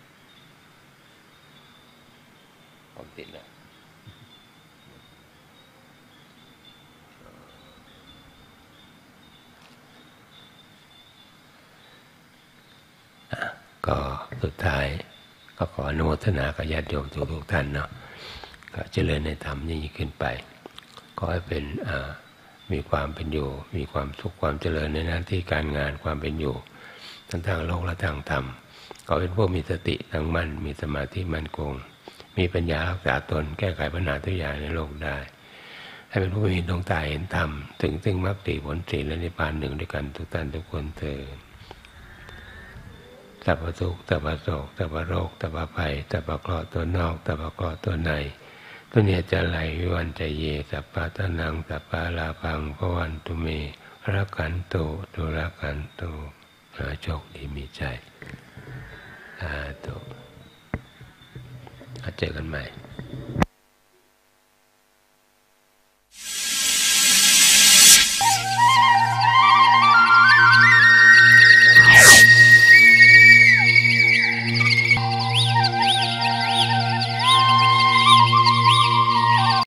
ผมติดแล้วก็สุดท้ายก็ขออนุโมทนากับญาติโยมทุกท่านเนาะก็เจริญในธรรมยิ่งขึ้นไปขอให้เป็นมีความเป็นอยู่มีความสุขความเจริญในหน้าที่การงานความเป็นอยู่ทั้งทางโลกและทางธรรมขอเป็นพวกมีสติตั้งมั่นมีสมาธิมั่นคงมีปัญญารักษาตนแก้ไขปัญหาทุกอย่างในโลกได้ให้เป็นผู้มีดวงตาเห็นธรรมถึงซึ่งมรรคผลศีลและนิพพานหนึ่งด้วยกันทุกท่านทุกคนเถิดสัพพทุกข์สัพพโศกสัพพโรคสัพพภัยสัพพเคราะห์ตัวนอกสัพพเคราะห์ตัวในตัวเนียจะไหลวิวันใจเยสัพพะตะนังสัพพะลาภังภวันตุเมรักขันตุตุรักขันตุโชคดีมีใจสาธุเจอกันใหม่